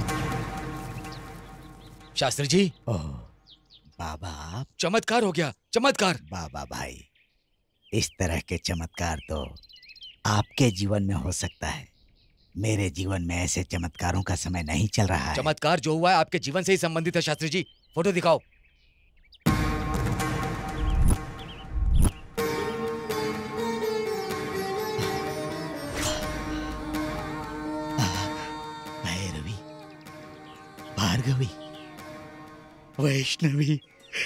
शास्त्री जी। ओह बाबा, चमत्कार हो गया, चमत्कार। बाबा भाई, इस तरह के चमत्कार तो आपके जीवन में हो सकता है, मेरे जीवन में ऐसे चमत्कारों का समय नहीं चल रहा है। चमत्कार जो हुआ है आपके जीवन से ही संबंधित है शास्त्री जी। फोटो दिखाओ। भैरवी, भार्गवी, वैष्णवी,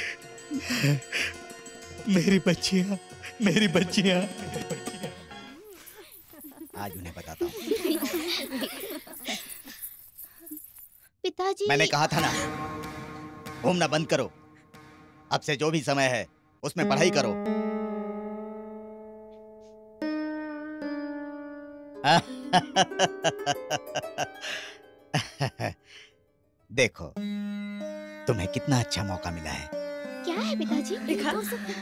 मेरी बच्चियां, मेरी बच्चियां। आज उन्हें बताता हूँ। पिताजी, मैंने कहा था ना, घूमना बंद करो। अब से जो भी समय है उसमें पढ़ाई करो। देखो, तुम्हें कितना अच्छा मौका मिला है। क्या है पिताजी? दिखा।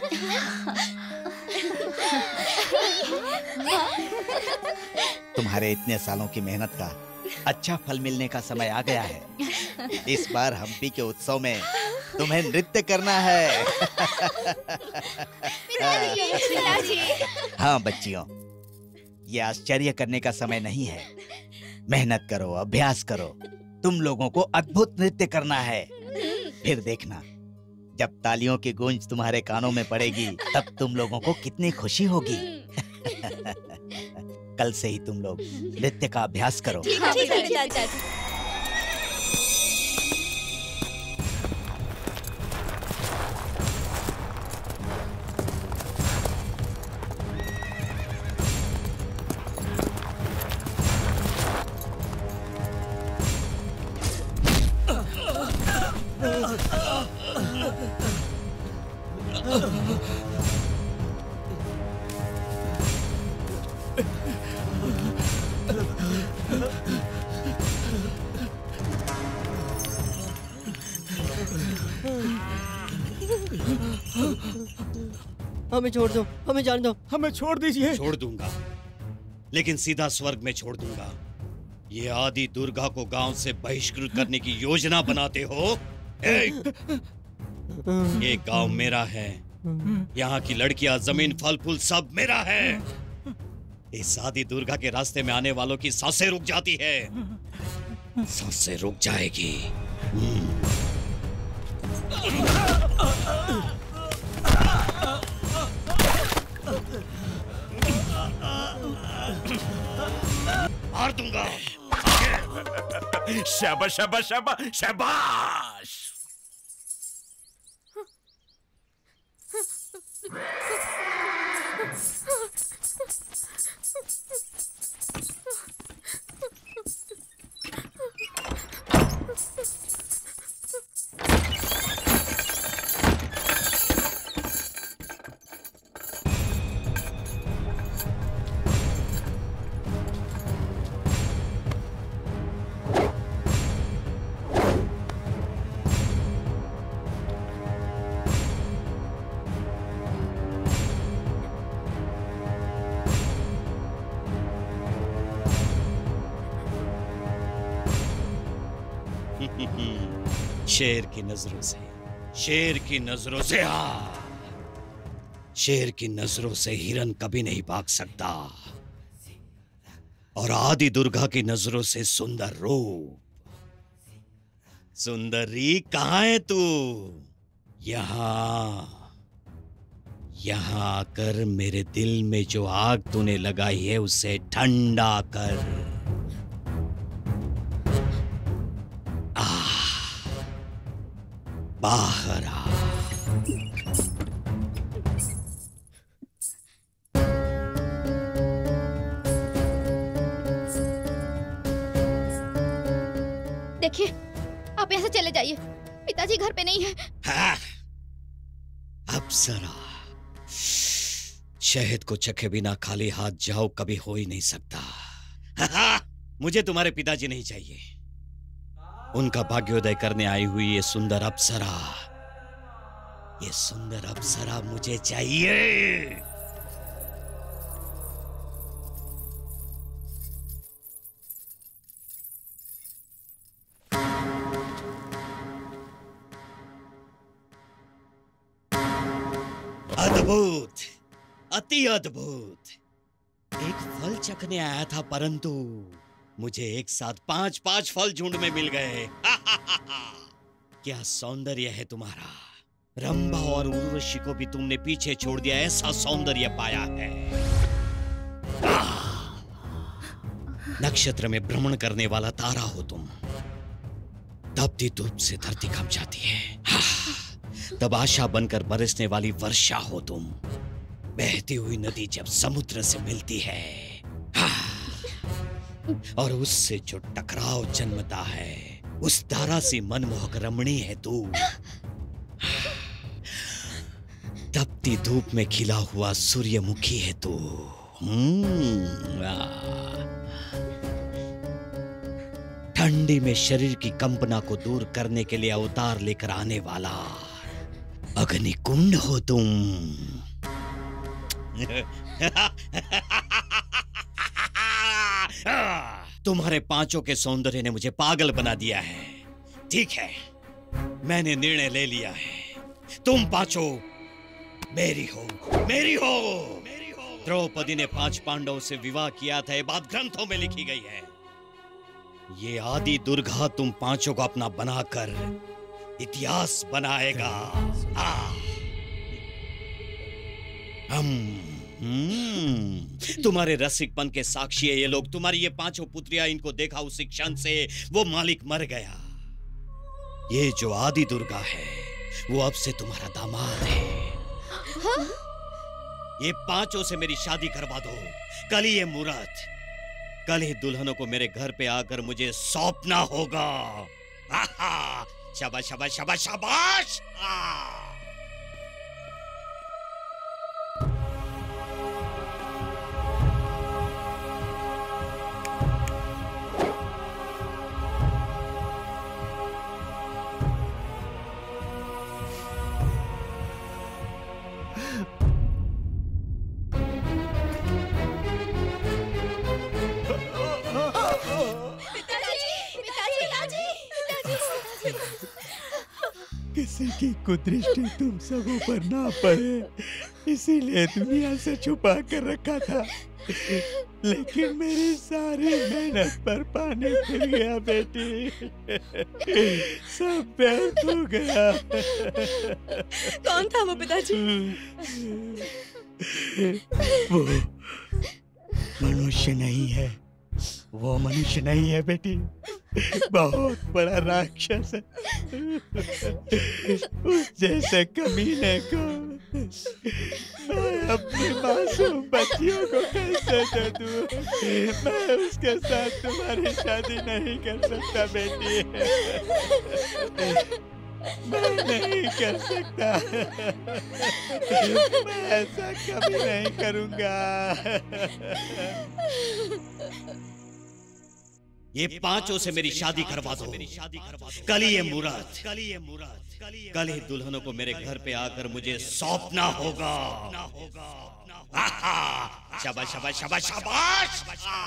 तुम्हारे इतने सालों की मेहनत का अच्छा फल मिलने का समय आ गया है। इस बार हम्पी के उत्सव में तुम्हें नृत्य करना है। पिताजी। हाँ बच्चियों, ये आश्चर्य करने का समय नहीं है। मेहनत करो, अभ्यास करो। तुम लोगों को अद्भुत नृत्य करना है। फिर देखना, जब तालियों की गूंज तुम्हारे कानों में पड़ेगी तब तुम लोगों को कितनी खुशी होगी। कल से ही तुम लोग नृत्य का अभ्यास करो। ठीक है पिताजी। हमें छोड़ दो, हमें जाने दो, हमें छोड़ दीजिए। छोड़ दूंगा, लेकिन सीधा स्वर्ग में छोड़ दूंगा। ये आदि दुर्गा को गांव से बहिष्कृत करने की योजना बनाते हो? ये गांव मेरा है, यहाँ की लड़कियां, जमीन, फल फूल सब मेरा है। इस आदि दुर्गा के रास्ते में आने वालों की सांसें रुक जाती है, सांसें रुक जाएगी। मार दूंगा। शाबाश शाबाश शाबाश शाबाश। शेर की नजरों से, शेर की नजरों से, हाँ, शेर की नजरों से हिरन कभी नहीं भाग सकता। और आदि दुर्गा की नजरों से सुंदर रूप। सुंदरी कहाँ है तू? यहाँ, यहाँ आकर मेरे दिल में जो आग तूने लगाई है उसे ठंडा कर। बाहर आ। देखिए, आप यहाँ से चले जाइए। पिताजी घर पे नहीं है। हाँ, अप्सरा, शहद को चखे बिना खाली हाथ जाओ कभी हो ही नहीं सकता। मुझे तुम्हारे पिताजी नहीं चाहिए। उनका भाग्योदय करने आई हुई ये सुंदर अप्सरा, ये सुंदर अप्सरा मुझे चाहिए। अद्भुत, अति अद्भुत। एक फल चखने आया था परंतु मुझे एक साथ 5 फल झुंड में मिल गए। क्या सौंदर्य है तुम्हारा। रंभा और उर्वशी को भी तुमने पीछे छोड़ दिया, ऐसा सौंदर्य पाया है। नक्षत्र में भ्रमण करने वाला तारा हो तुम। तपती धूप से धरती कंप जाती है, तब आशा बनकर बरसने वाली वर्षा हो तुम। बहती हुई नदी जब समुद्र से मिलती है और उससे जो टकराव जन्मता है, उस धारा से मनमोहक रमणी है तू। तपती धूप में खिला हुआ सूर्यमुखी है तू। ठंडी में शरीर की कंपना को दूर करने के लिए अवतार लेकर आने वाला अग्निकुंड हो तुम। तुम्हारे पांचों के सौंदर्य ने मुझे पागल बना दिया है। ठीक है, मैंने निर्णय ले लिया है। तुम पांचों मेरी हो, मेरी हो। द्रौपदी ने 5 पांडवों से विवाह किया था, ये बात ग्रंथों में लिखी गई है। ये आदि दुर्गा तुम पांचों को अपना बनाकर इतिहास बनाएगा। तुम्हारे रसिकपन के साक्षी है ये लोग। तुम्हारी ये 5 पुत्रियां, इनको देखा उसी क्षण से वो मालिक मर गया। ये जो आदि दुर्गा है वो अब से तुम्हारा दामाद है। हाँ? ये 5 से मेरी शादी करवा दो। कल ही ये मुहूर्त, कल ही दुल्हनों को मेरे घर पे आकर मुझे सौंपना होगा। शाबाश शाबाश शाबाश शाबाश। किसी की कुदृष्टि तुम सबों पर ना पड़े, इसीलिए दुनिया से छुपा कर रखा था। लेकिन मेरी सारी मेहनत पर पानी फिर गया बेटी। सब व्यर्थ हो गया। कौन था वो पिताजी? वो मनुष्य नहीं है, वो मनुष्य नहीं है बेटी, बहुत बड़ा राक्षस है। उस जैसे कमीने को मैं अपनी मासूम बच्चियों को कैसे दे दूं? मैं उसके साथ तुम्हारी शादी नहीं कर सकता बेटी। मैं नहीं कर सकता। मैं ऐसा कभी नहीं करूंगा। ये 5 से मेरी शादी करवा दो। कल ही ये मुहूर्त, कल ही दुल्हनों को मेरे घर पे आकर मुझे सौंपना होगा। शाबाश शाबाश शाबाश शाबाश।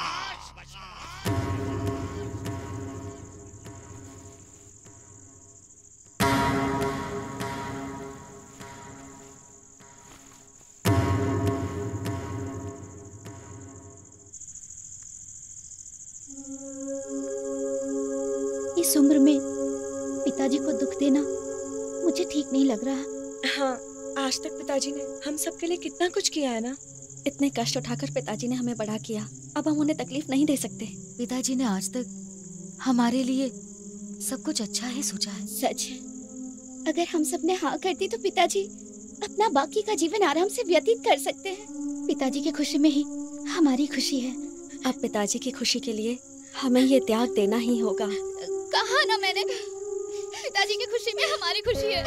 इस उम्र में पिताजी को दुख देना मुझे ठीक नहीं लग रहा। हाँ, आज तक पिताजी ने हम सबके लिए कितना कुछ किया है ना। इतने कष्ट उठाकर पिताजी ने हमें बड़ा किया, अब हम उन्हें तकलीफ नहीं दे सकते। पिताजी ने आज तक हमारे लिए सब कुछ अच्छा ही सोचा है। सच है, अगर हम सब ने हाँ कर दी तो पिताजी अपना बाकी का जीवन आराम से व्यतीत कर सकते हैं। पिताजी की खुशी में ही हमारी खुशी है। अब पिताजी की खुशी के लिए हमें ये त्याग देना ही होगा। कहा ना मैंने, पिताजी की खुशी में हमारी खुशी है।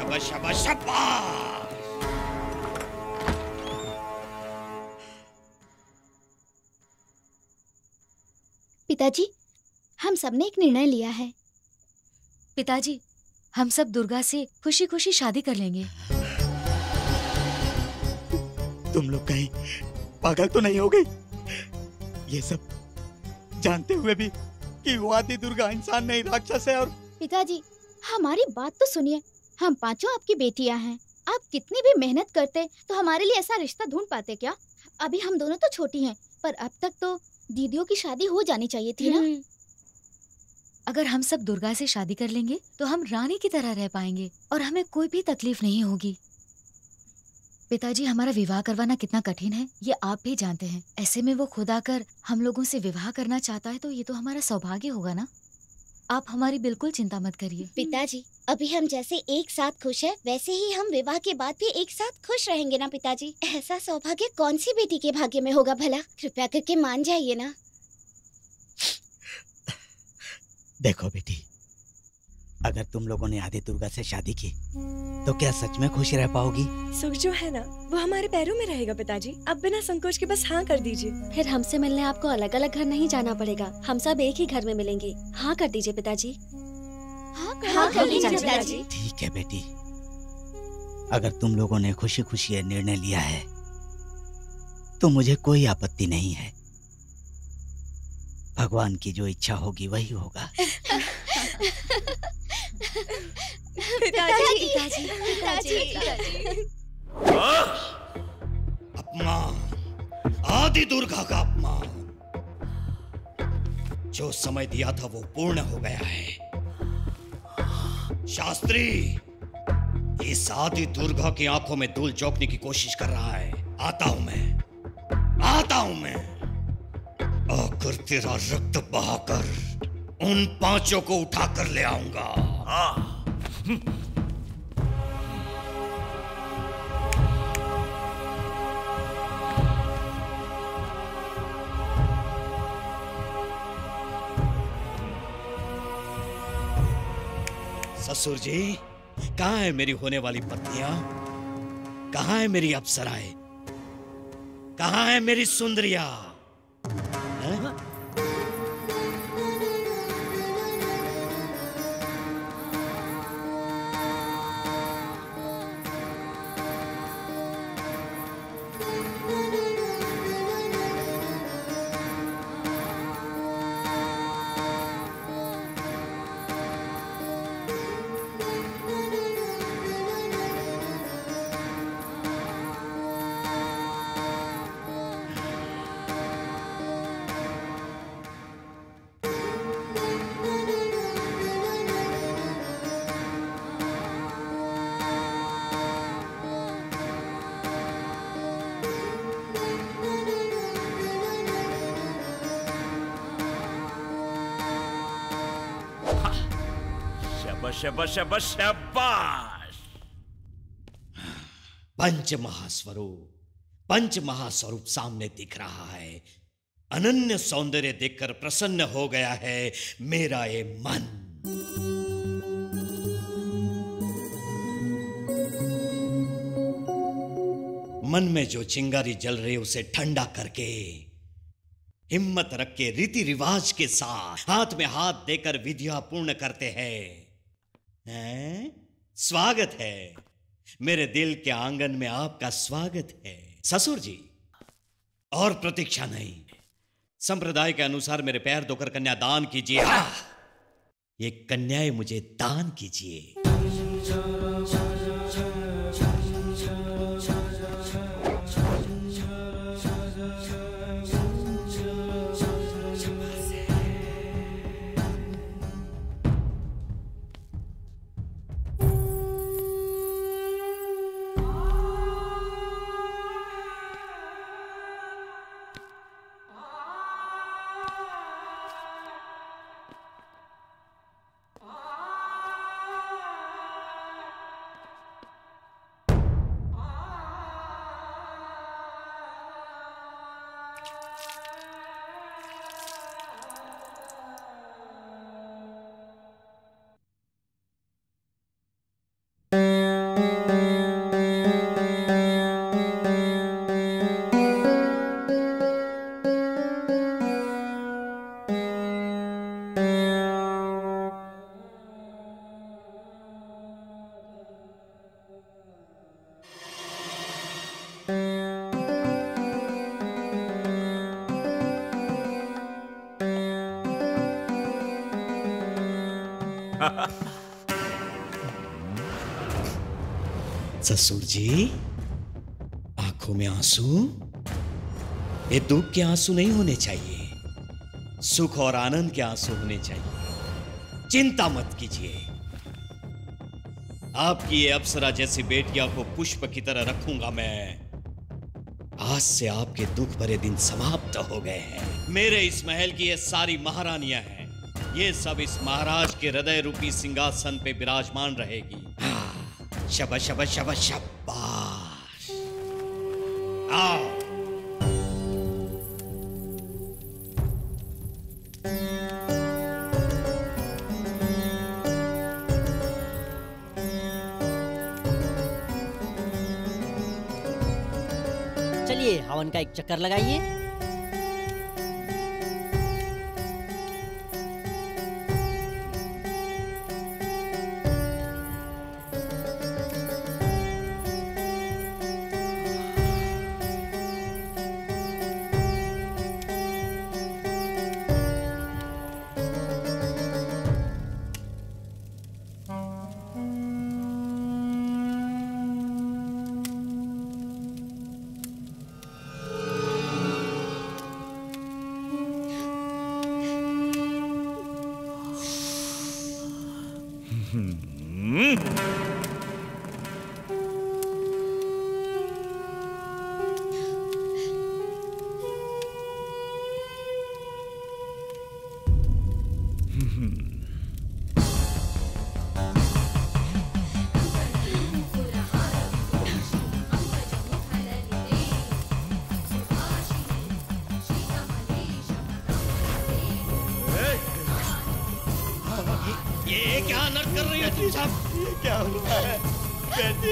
शाबाश शाबाश शाबाश। पिताजी, हम सबने एक निर्णय लिया है। पिताजी, हम सब दुर्गा से खुशी खुशी शादी कर लेंगे। तुम लोग कहीं पागल तो नहीं हो गई? ये सब जानते हुए भी कि वो आदि दुर्गा इंसान नहीं राक्षस है। और पिताजी, हमारी बात तो सुनिए। हम पांचों आपकी बेटियां हैं। आप कितनी भी मेहनत करते तो हमारे लिए ऐसा रिश्ता ढूंढ पाते क्या? अभी हम दोनों तो छोटी हैं, पर अब तक तो दीदियों की शादी हो जानी चाहिए थी ना। अगर हम सब दुर्गा से शादी कर लेंगे तो हम रानी की तरह रह पाएंगे और हमें कोई भी तकलीफ नहीं होगी। पिताजी, हमारा विवाह करवाना कितना कठिन है ये आप भी जानते हैं। ऐसे में वो खुद आकर हम लोगों से विवाह करना चाहता है तो ये तो हमारा सौभाग्य होगा ना। आप हमारी बिल्कुल चिंता मत करिए। पिताजी, अभी हम जैसे एक साथ खुश हैं, वैसे ही हम विवाह के बाद भी एक साथ खुश रहेंगे ना पिताजी। ऐसा सौभाग्य कौन सी बेटी के भाग्य में होगा भला? कृपया करके मान जाइए ना। देखो बेटी, अगर तुम लोगों ने आदि दुर्गा से शादी की तो क्या सच में खुश रह पाओगी? सुख जो है ना वो हमारे पैरों में रहेगा पिताजी। अब बिना संकोच के बस हाँ कर दीजिए। फिर हमसे मिलने आपको अलग अलग घर नहीं जाना पड़ेगा। हम सब एक ही घर में मिलेंगे। हाँ कर दीजिए पिताजी। हाँ कर लीजिए पिताजी। ठीक है बेटी, अगर तुम लोगों ने खुशी खुशी ये निर्णय लिया है तो मुझे कोई आपत्ति नहीं है। भगवान की जो इच्छा होगी वही होगा। पिताजी, अपमान, आदि दुर्गा का अपमान। जो समय दिया था वो पूर्ण हो गया है। शास्त्री इस आदि दुर्गा की आंखों में धूल झोंकने की कोशिश कर रहा है। आता हूं मैं आकर तेरा रक्त बहाकर उन पांचों को उठाकर ले आऊंगा। ससुर जी, कहाँ है मेरी होने वाली पत्नियां? कहाँ है मेरी अप्सराएं? कहाँ है मेरी सुंदरिया? शाबाश शाबाश शाबाश। पंच महास्वरूप सामने दिख रहा है। अनन्य सौंदर्य देखकर प्रसन्न हो गया है मेरा ये मन। मन में जो चिंगारी जल रही उसे ठंडा करके, हिम्मत रख के रीति रिवाज के साथ हाथ में हाथ देकर विधियां पूर्ण करते हैं। स्वागत है, मेरे दिल के आंगन में आपका स्वागत है ससुर जी। और प्रतीक्षा नहीं, संप्रदाय के अनुसार मेरे पैर धोकर कन्या दान कीजिए। ये कन्याएं मुझे दान कीजिए। ससुर जी, आंखों में आंसू? ये दुख के आंसू नहीं होने चाहिए, सुख और आनंद के आंसू होने चाहिए। चिंता मत कीजिए, आपकी ये अप्सरा जैसी बेटिया को पुष्प की तरह रखूंगा मैं। आज से आपके दुख भरे दिन समाप्त हो गए हैं। मेरे इस महल की ये सारी महारानियां हैं, ये सब इस महाराज के हृदय रूपी सिंहासन पे विराजमान रहेगी। शाबाश शाबाश शाबाश शाबाश। आओ। चलिए हवन का एक चक्कर लगाइए। ये क्या नट कर रही है तुम सब? ये क्या हुआ है बेटी?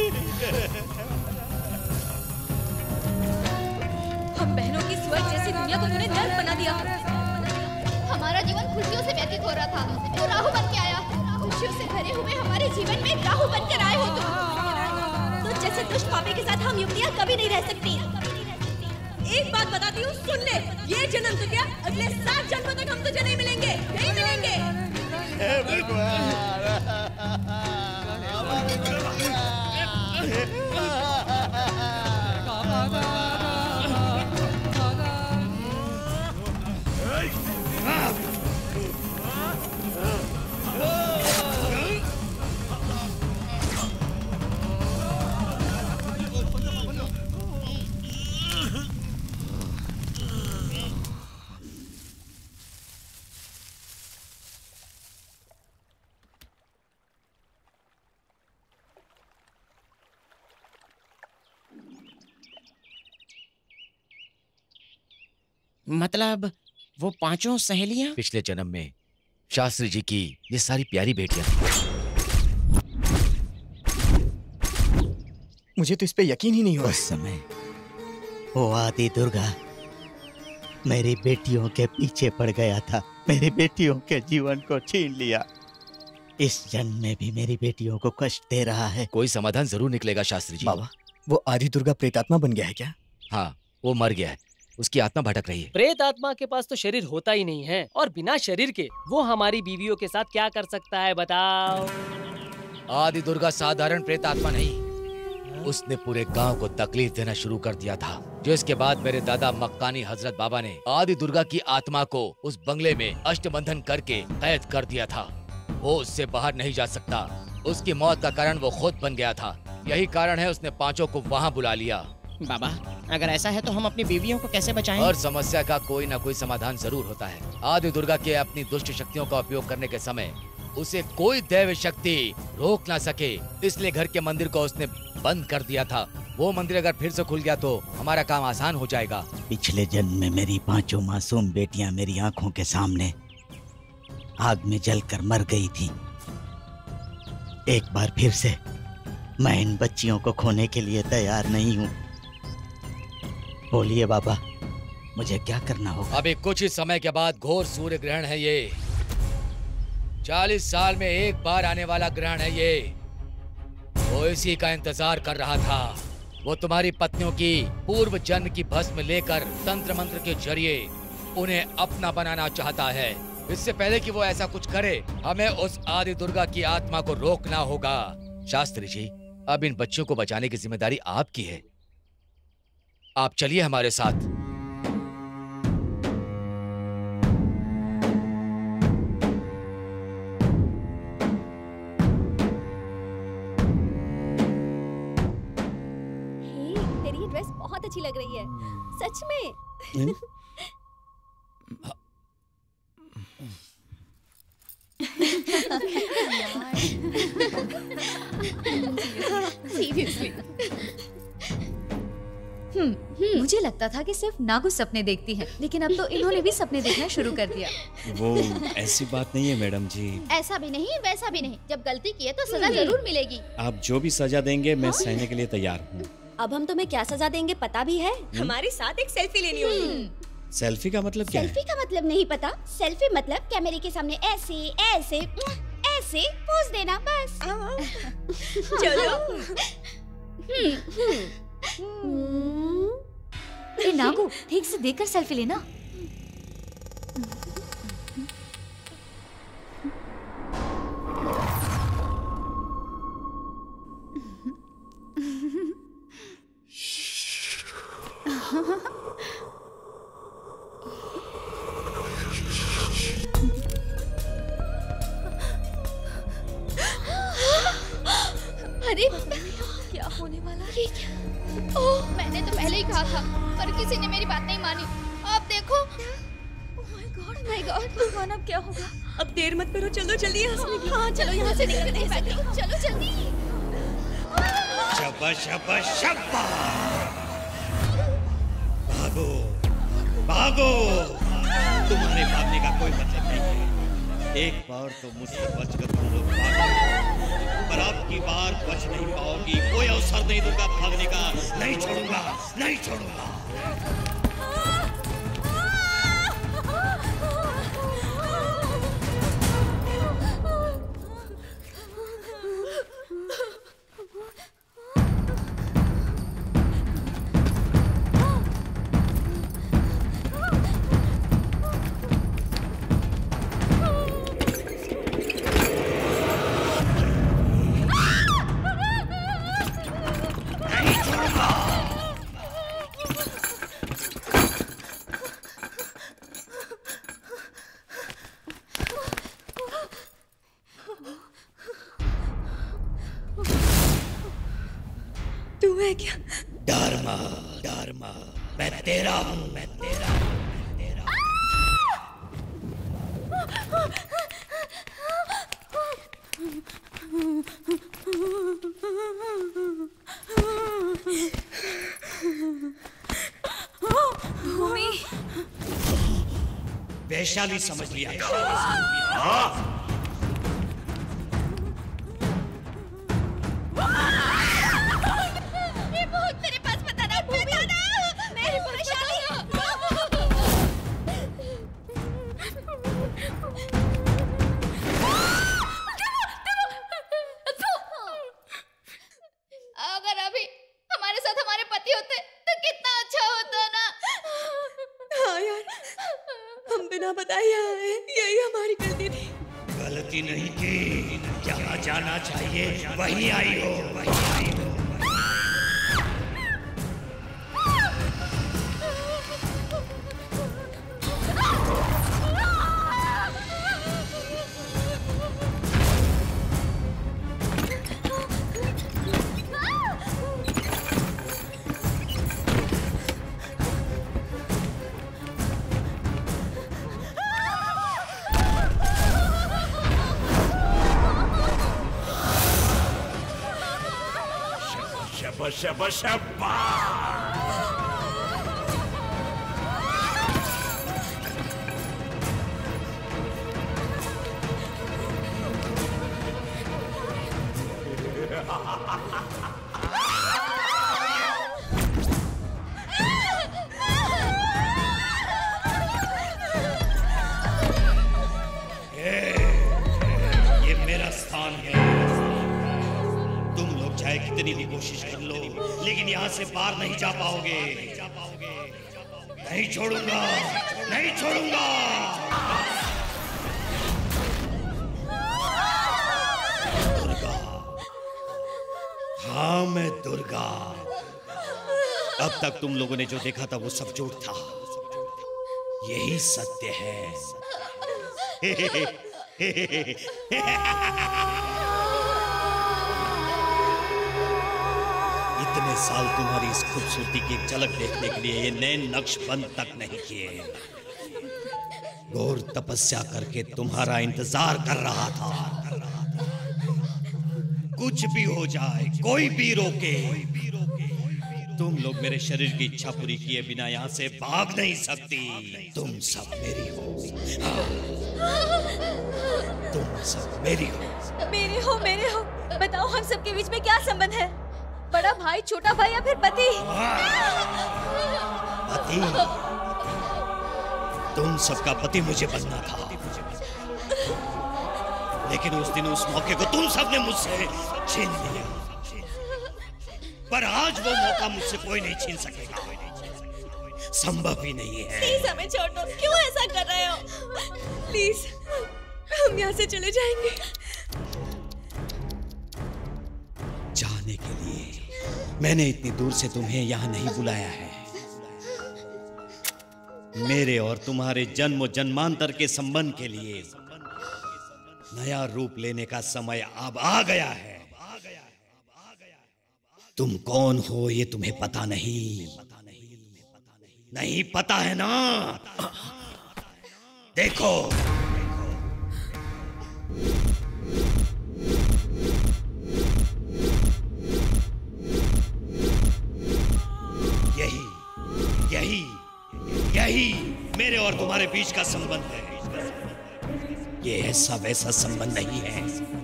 हम बहनों की स्वर्ग जैसी दुनिया को तूने नर्क बना दिया। हमारा जीवन खुशियों से व्यतीत हो रहा था, तो राहु बन के आया। खुशियों से भरे हुए हमारे जीवन में राहु बन कर आए हो तुम। तो जैसे दुष्ट पापी के साथ हम युवतियाँ कभी नहीं रह सकती। एक बात बताती हूँ, सुन ले। ये जन्म तो क्या, अगले 7 जन्मों तक हम तुझे नहीं मिलेंगे, नहीं मिलेंगे। मतलब वो पांचों सहेलियां पिछले जन्म में शास्त्री जी की ये सारी प्यारी बेटियां। मुझे तो इस पे यकीन ही नहीं हो रहा। उस समय वो आदि दुर्गा मेरी बेटियों के पीछे पड़ गया था, मेरी बेटियों के जीवन को छीन लिया। इस जन्म में भी मेरी बेटियों को कष्ट दे रहा है। कोई समाधान जरूर निकलेगा शास्त्री जी। बाबा, वो आदि दुर्गा प्रेतात्मा बन गया है क्या? हाँ, वो मर गया है, उसकी आत्मा भटक रही है। प्रेत आत्मा के पास तो शरीर होता ही नहीं है, और बिना शरीर के वो हमारी बीवियों के साथ क्या कर सकता है बताओ? आदि दुर्गा साधारण प्रेत आत्मा नहीं, उसने पूरे गांव को तकलीफ देना शुरू कर दिया था। जो इसके बाद मेरे दादा मक्कानी हजरत बाबा ने आदि दुर्गा की आत्मा को उस बंगले में अष्टबंधन करके कैद कर दिया था। वो उससे बाहर नहीं जा सकता। उसकी मौत का कारण वो खुद बन गया था। यही कारण है उसने पांचों को वहाँ बुला लिया। बाबा, अगर ऐसा है तो हम अपनी बीवियों को कैसे बचाएं? हर समस्या का कोई ना कोई समाधान जरूर होता है। आदि दुर्गा के अपनी दुष्ट शक्तियों का उपयोग करने के समय उसे कोई दैव शक्ति रोक ना सके, इसलिए घर के मंदिर को उसने बंद कर दिया था। वो मंदिर अगर फिर से खुल गया तो हमारा काम आसान हो जाएगा। पिछले जन्म में मेरी पांचों मासूम बेटियां मेरी आंखों के सामने आग में जलकर मर गई थी। एक बार फिर से मैं इन बच्चियों को खोने के लिए तैयार नहीं हूँ। बोलिए बाबा, मुझे क्या करना होगा? अभी कुछ ही समय के बाद घोर सूर्य ग्रहण है ये। 40 साल में एक बार आने वाला ग्रहण है ये। वो इसी का इंतजार कर रहा था। वो तुम्हारी पत्नियों की पूर्व जन्म की भस्म लेकर तंत्र मंत्र के जरिए उन्हें अपना बनाना चाहता है। इससे पहले कि वो ऐसा कुछ करे, हमें उस आदि दुर्गा की आत्मा को रोकना होगा। शास्त्री जी, अब इन बच्चों को बचाने की जिम्मेदारी आपकी है। आप चलिए हमारे साथ। तेरी ये ड्रेस बहुत अच्छी लग रही है, सच में। सीरियसली। मुझे लगता था कि सिर्फ नागू सपने देखती हैं, लेकिन अब तो इन्होंने भी सपने देखना शुरू कर दिया। वो ऐसी बात नहीं है मैडम जी। ऐसा भी नहीं वैसा भी नहीं, जब गलती की है तो सजा जरूर मिलेगी। आप जो भी सजा देंगे मैं सहने के लिए तैयार हूँ। अब हम तुम्हें क्या सजा देंगे पता भी है? हमारे साथ एक सेल्फी लेनी होगी। सेल्फी का मतलब क्या है? सेल्फी का मतलब नहीं पता? सेल्फी मतलब कैमरे के सामने ऐसे ऐसे ऐसे पोज देना बस। चलो। ए नागू, ठीक से देखकर सेल्फी लेना। अरे क्या होने वाला है? ये क्या? ओह, मैंने तो पहले ही कहा था, पर किसी ने मेरी बात नहीं मानी। आप देखो। ओह माय गॉड, भगवान अब क्या होगा? अब देर मत करो, चलो जल्दी यहाँ से निकलो। हाँ चलो यहाँ से निकलते हैं। चलो जल्दी। शाबाश शाबाश शाबाश। भागो भागो, तुम्हारे भागने का कोई मतलब नहीं है। एक बार तो मुझसे बचकर तुम लोग भागो, पर अब की बार बच नहीं पाओगी। कोई अवसर नहीं दूंगा भागने का। नहीं छोड़ूंगा, नहीं छोड़ूंगा। तू है क्या? धर्मा धर्मा, मैं तेरा हूँ, मैं तेरा हूँ, मैं तेरा हूँ। भूमि, वैशाली समझ लिया। हाँ? अगर अभी हमारे साथ हमारे पति होते तो कितना अच्छा होता ना। हाँ यार, हम बिना बताए यहाँ आए, यही हमारी गलती थी। गलती नहीं की, जहाँ जाना चाहिए वहीं आई हो, वहीं आई हो। शबा शबा। ये मेरा स्थान है। तुम लोग चाहे कितनी भी कोशिश कर लो, लेकिन यहाँ से बाहर नहीं जा पाओगे। नहीं छोड़ूंगा, नहीं छोड़ूंगा। मैं दुर्गा। अब तक तुम लोगों ने जो देखा था वो सब झूठ था, यही सत्य है। इतने साल तुम्हारी इस खूबसूरती की एक झलक देखने के लिए ये नए नक्श बंद तक नहीं किए। घोर तपस्या करके तुम्हारा इंतजार कर रहा था। कुछ भी हो जाए, कोई भी रोके, तुम लोग मेरे शरीर की इच्छा पूरी किए बिना यहाँ से भाग नहीं सकती। तुम सब मेरी हो। हाँ, तुम सब मेरी हो। मेरे हो। बताओ हम सबके बीच में क्या संबंध है? बड़ा भाई, छोटा भाई या फिर पति? पति? तुम सबका पति मुझे बनना था, लेकिन उस दिन उस मौके को तुम सबने मुझसे छीन लिया। पर आज वो मौका मुझसे कोई नहीं छीन सकेगा, संभव ही नहीं है। प्लीज हमें छोड़ दो, क्यों ऐसा कर रहे हो? प्लीज हम यहाँ से चले जाएंगे। जाने के लिए मैंने इतनी दूर से तुम्हें यहाँ नहीं बुलाया है। मेरे और तुम्हारे जन्म और जन्मांतर के संबंध के लिए नया रूप लेने का समय अब आ गया है। तुम कौन हो ये तुम्हें पता नहीं पता है ना? देखो, यही मेरे और तुम्हारे बीच का संबंध है। ये ऐसा वैसा संबंध नहीं है।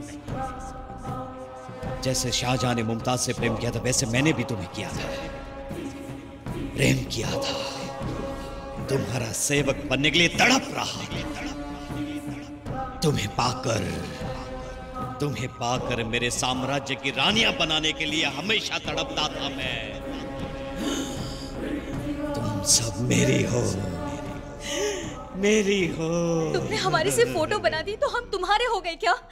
जैसे शाहजहां ने मुमताज से प्रेम किया था, वैसे मैंने भी तुम्हें किया था, प्रेम किया था। तुम्हारा सेवक बनने के लिए तड़प रहा। तुम्हें पाकर मेरे साम्राज्य की रानियां बनाने के लिए हमेशा तड़पता था मैं। तुम सब मेरी हो। तुमने हमारी सिर्फ फोटो बना दी तो हम तुम्हारे हो गए क्या?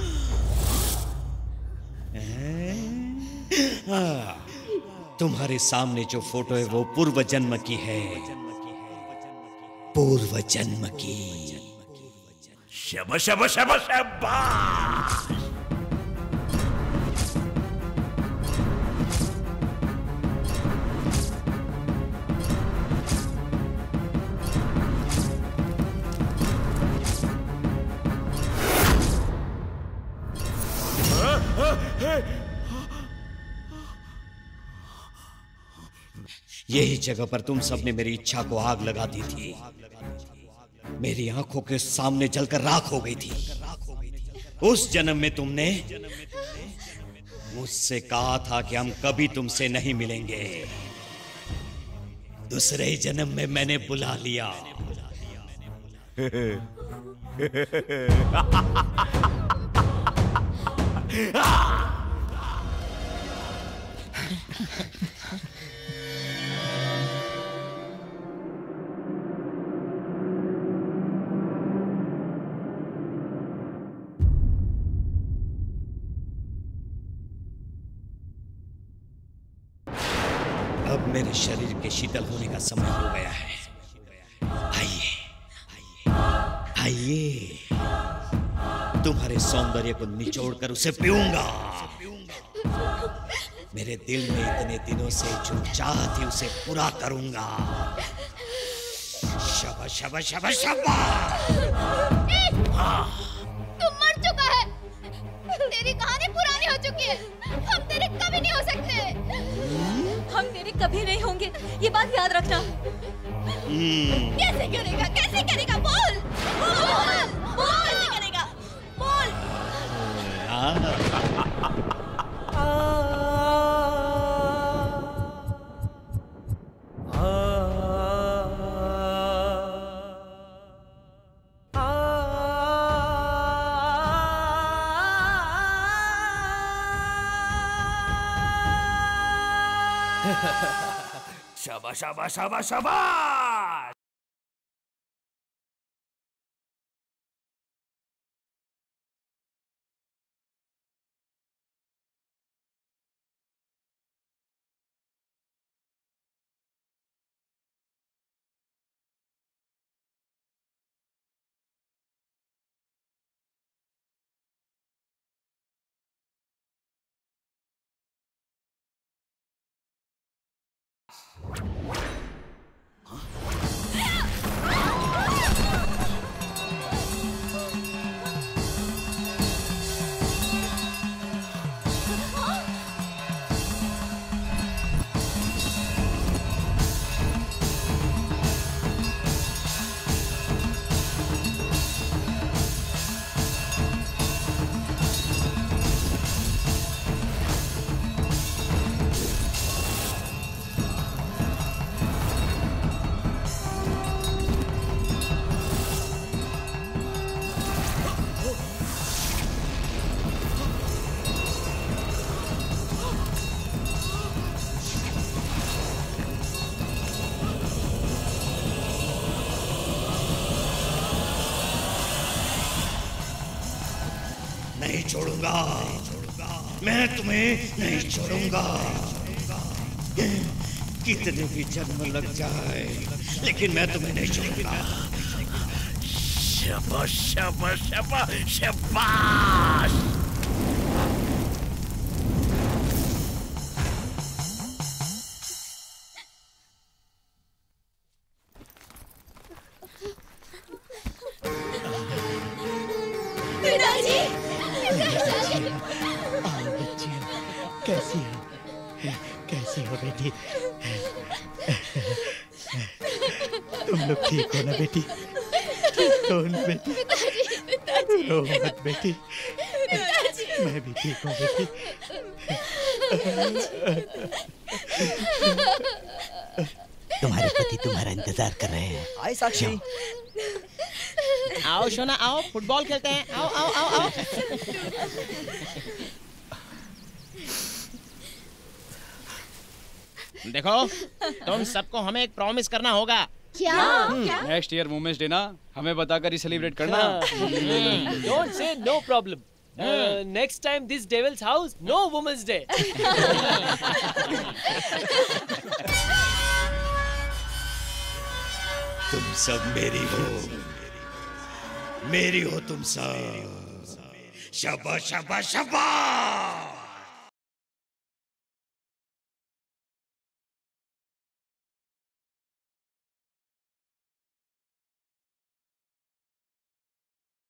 तुम्हारे सामने जो फोटो है वो पूर्व जन्म की है, पूर्व जन्म की। शाबाश शाबाश शाबाश शाबाश। यही जगह पर तुम सबने मेरी इच्छा को आग लगा दी थी। मेरी आंखों के सामने जलकर राख हो गई थी। उस जन्म में तुमने मुझसे कहा था कि हम कभी तुमसे नहीं मिलेंगे। दूसरे जन्म में मैंने बुला लिया। अब मेरे शरीर के शीतल होने का समय हो गया है। आइए, तुम्हारे सौंदर्य को निचोड़कर उसे पीऊंगा। मेरे दिल में इतने दिनों से जो चाह थी उसे पूरा करूंगा। शाबाश शाबाश शाबाश शाबाश। तू मर चुका है। तेरी कहानी पुरानी हो चुकी है। हम तेरे कभी नहीं हो सकते। हम तेरे कभी नहीं होंगे, ये बात याद रखना। कैसे करेगा? बोल। कैसे करेगा? बोल। शाबाश शाबाश शाबाश शाबाश। छोड़ूंगा, मैं तुम्हें नहीं छोड़ूंगा। कितने भी जन्म लग जाए, लेकिन मैं तुम्हें नहीं छोड़ूंगा। शाबाश शाबाश शाबाश शाबाश। पिताजी, कैसी हो? कैसी हो बेटी? तुम लोग ठीक हो ना बेटी? ठीक हो ना बेटी? रो मत बेटी, मैं भी ठीक हूँ बेटी। तुम्हारे पति तुम्हारा इंतजार कर रहे हैं। आए साक्षी। आओ सोना आओ, फुटबॉल खेलते हैं। आओ आओ आओ आओ। देखो, तुम सबको हमें एक प्रॉमिस करना होगा। क्या? नेक्स्ट ईयर वुमेन्स डे ना, हमें बताकर ही सेलिब्रेट करना। Don't say no problem. Next time this devil's house, no Women's Day. तुम सब मेरी हो, मेरी हो तुम सब। शाबाश शाबाश शाबाश।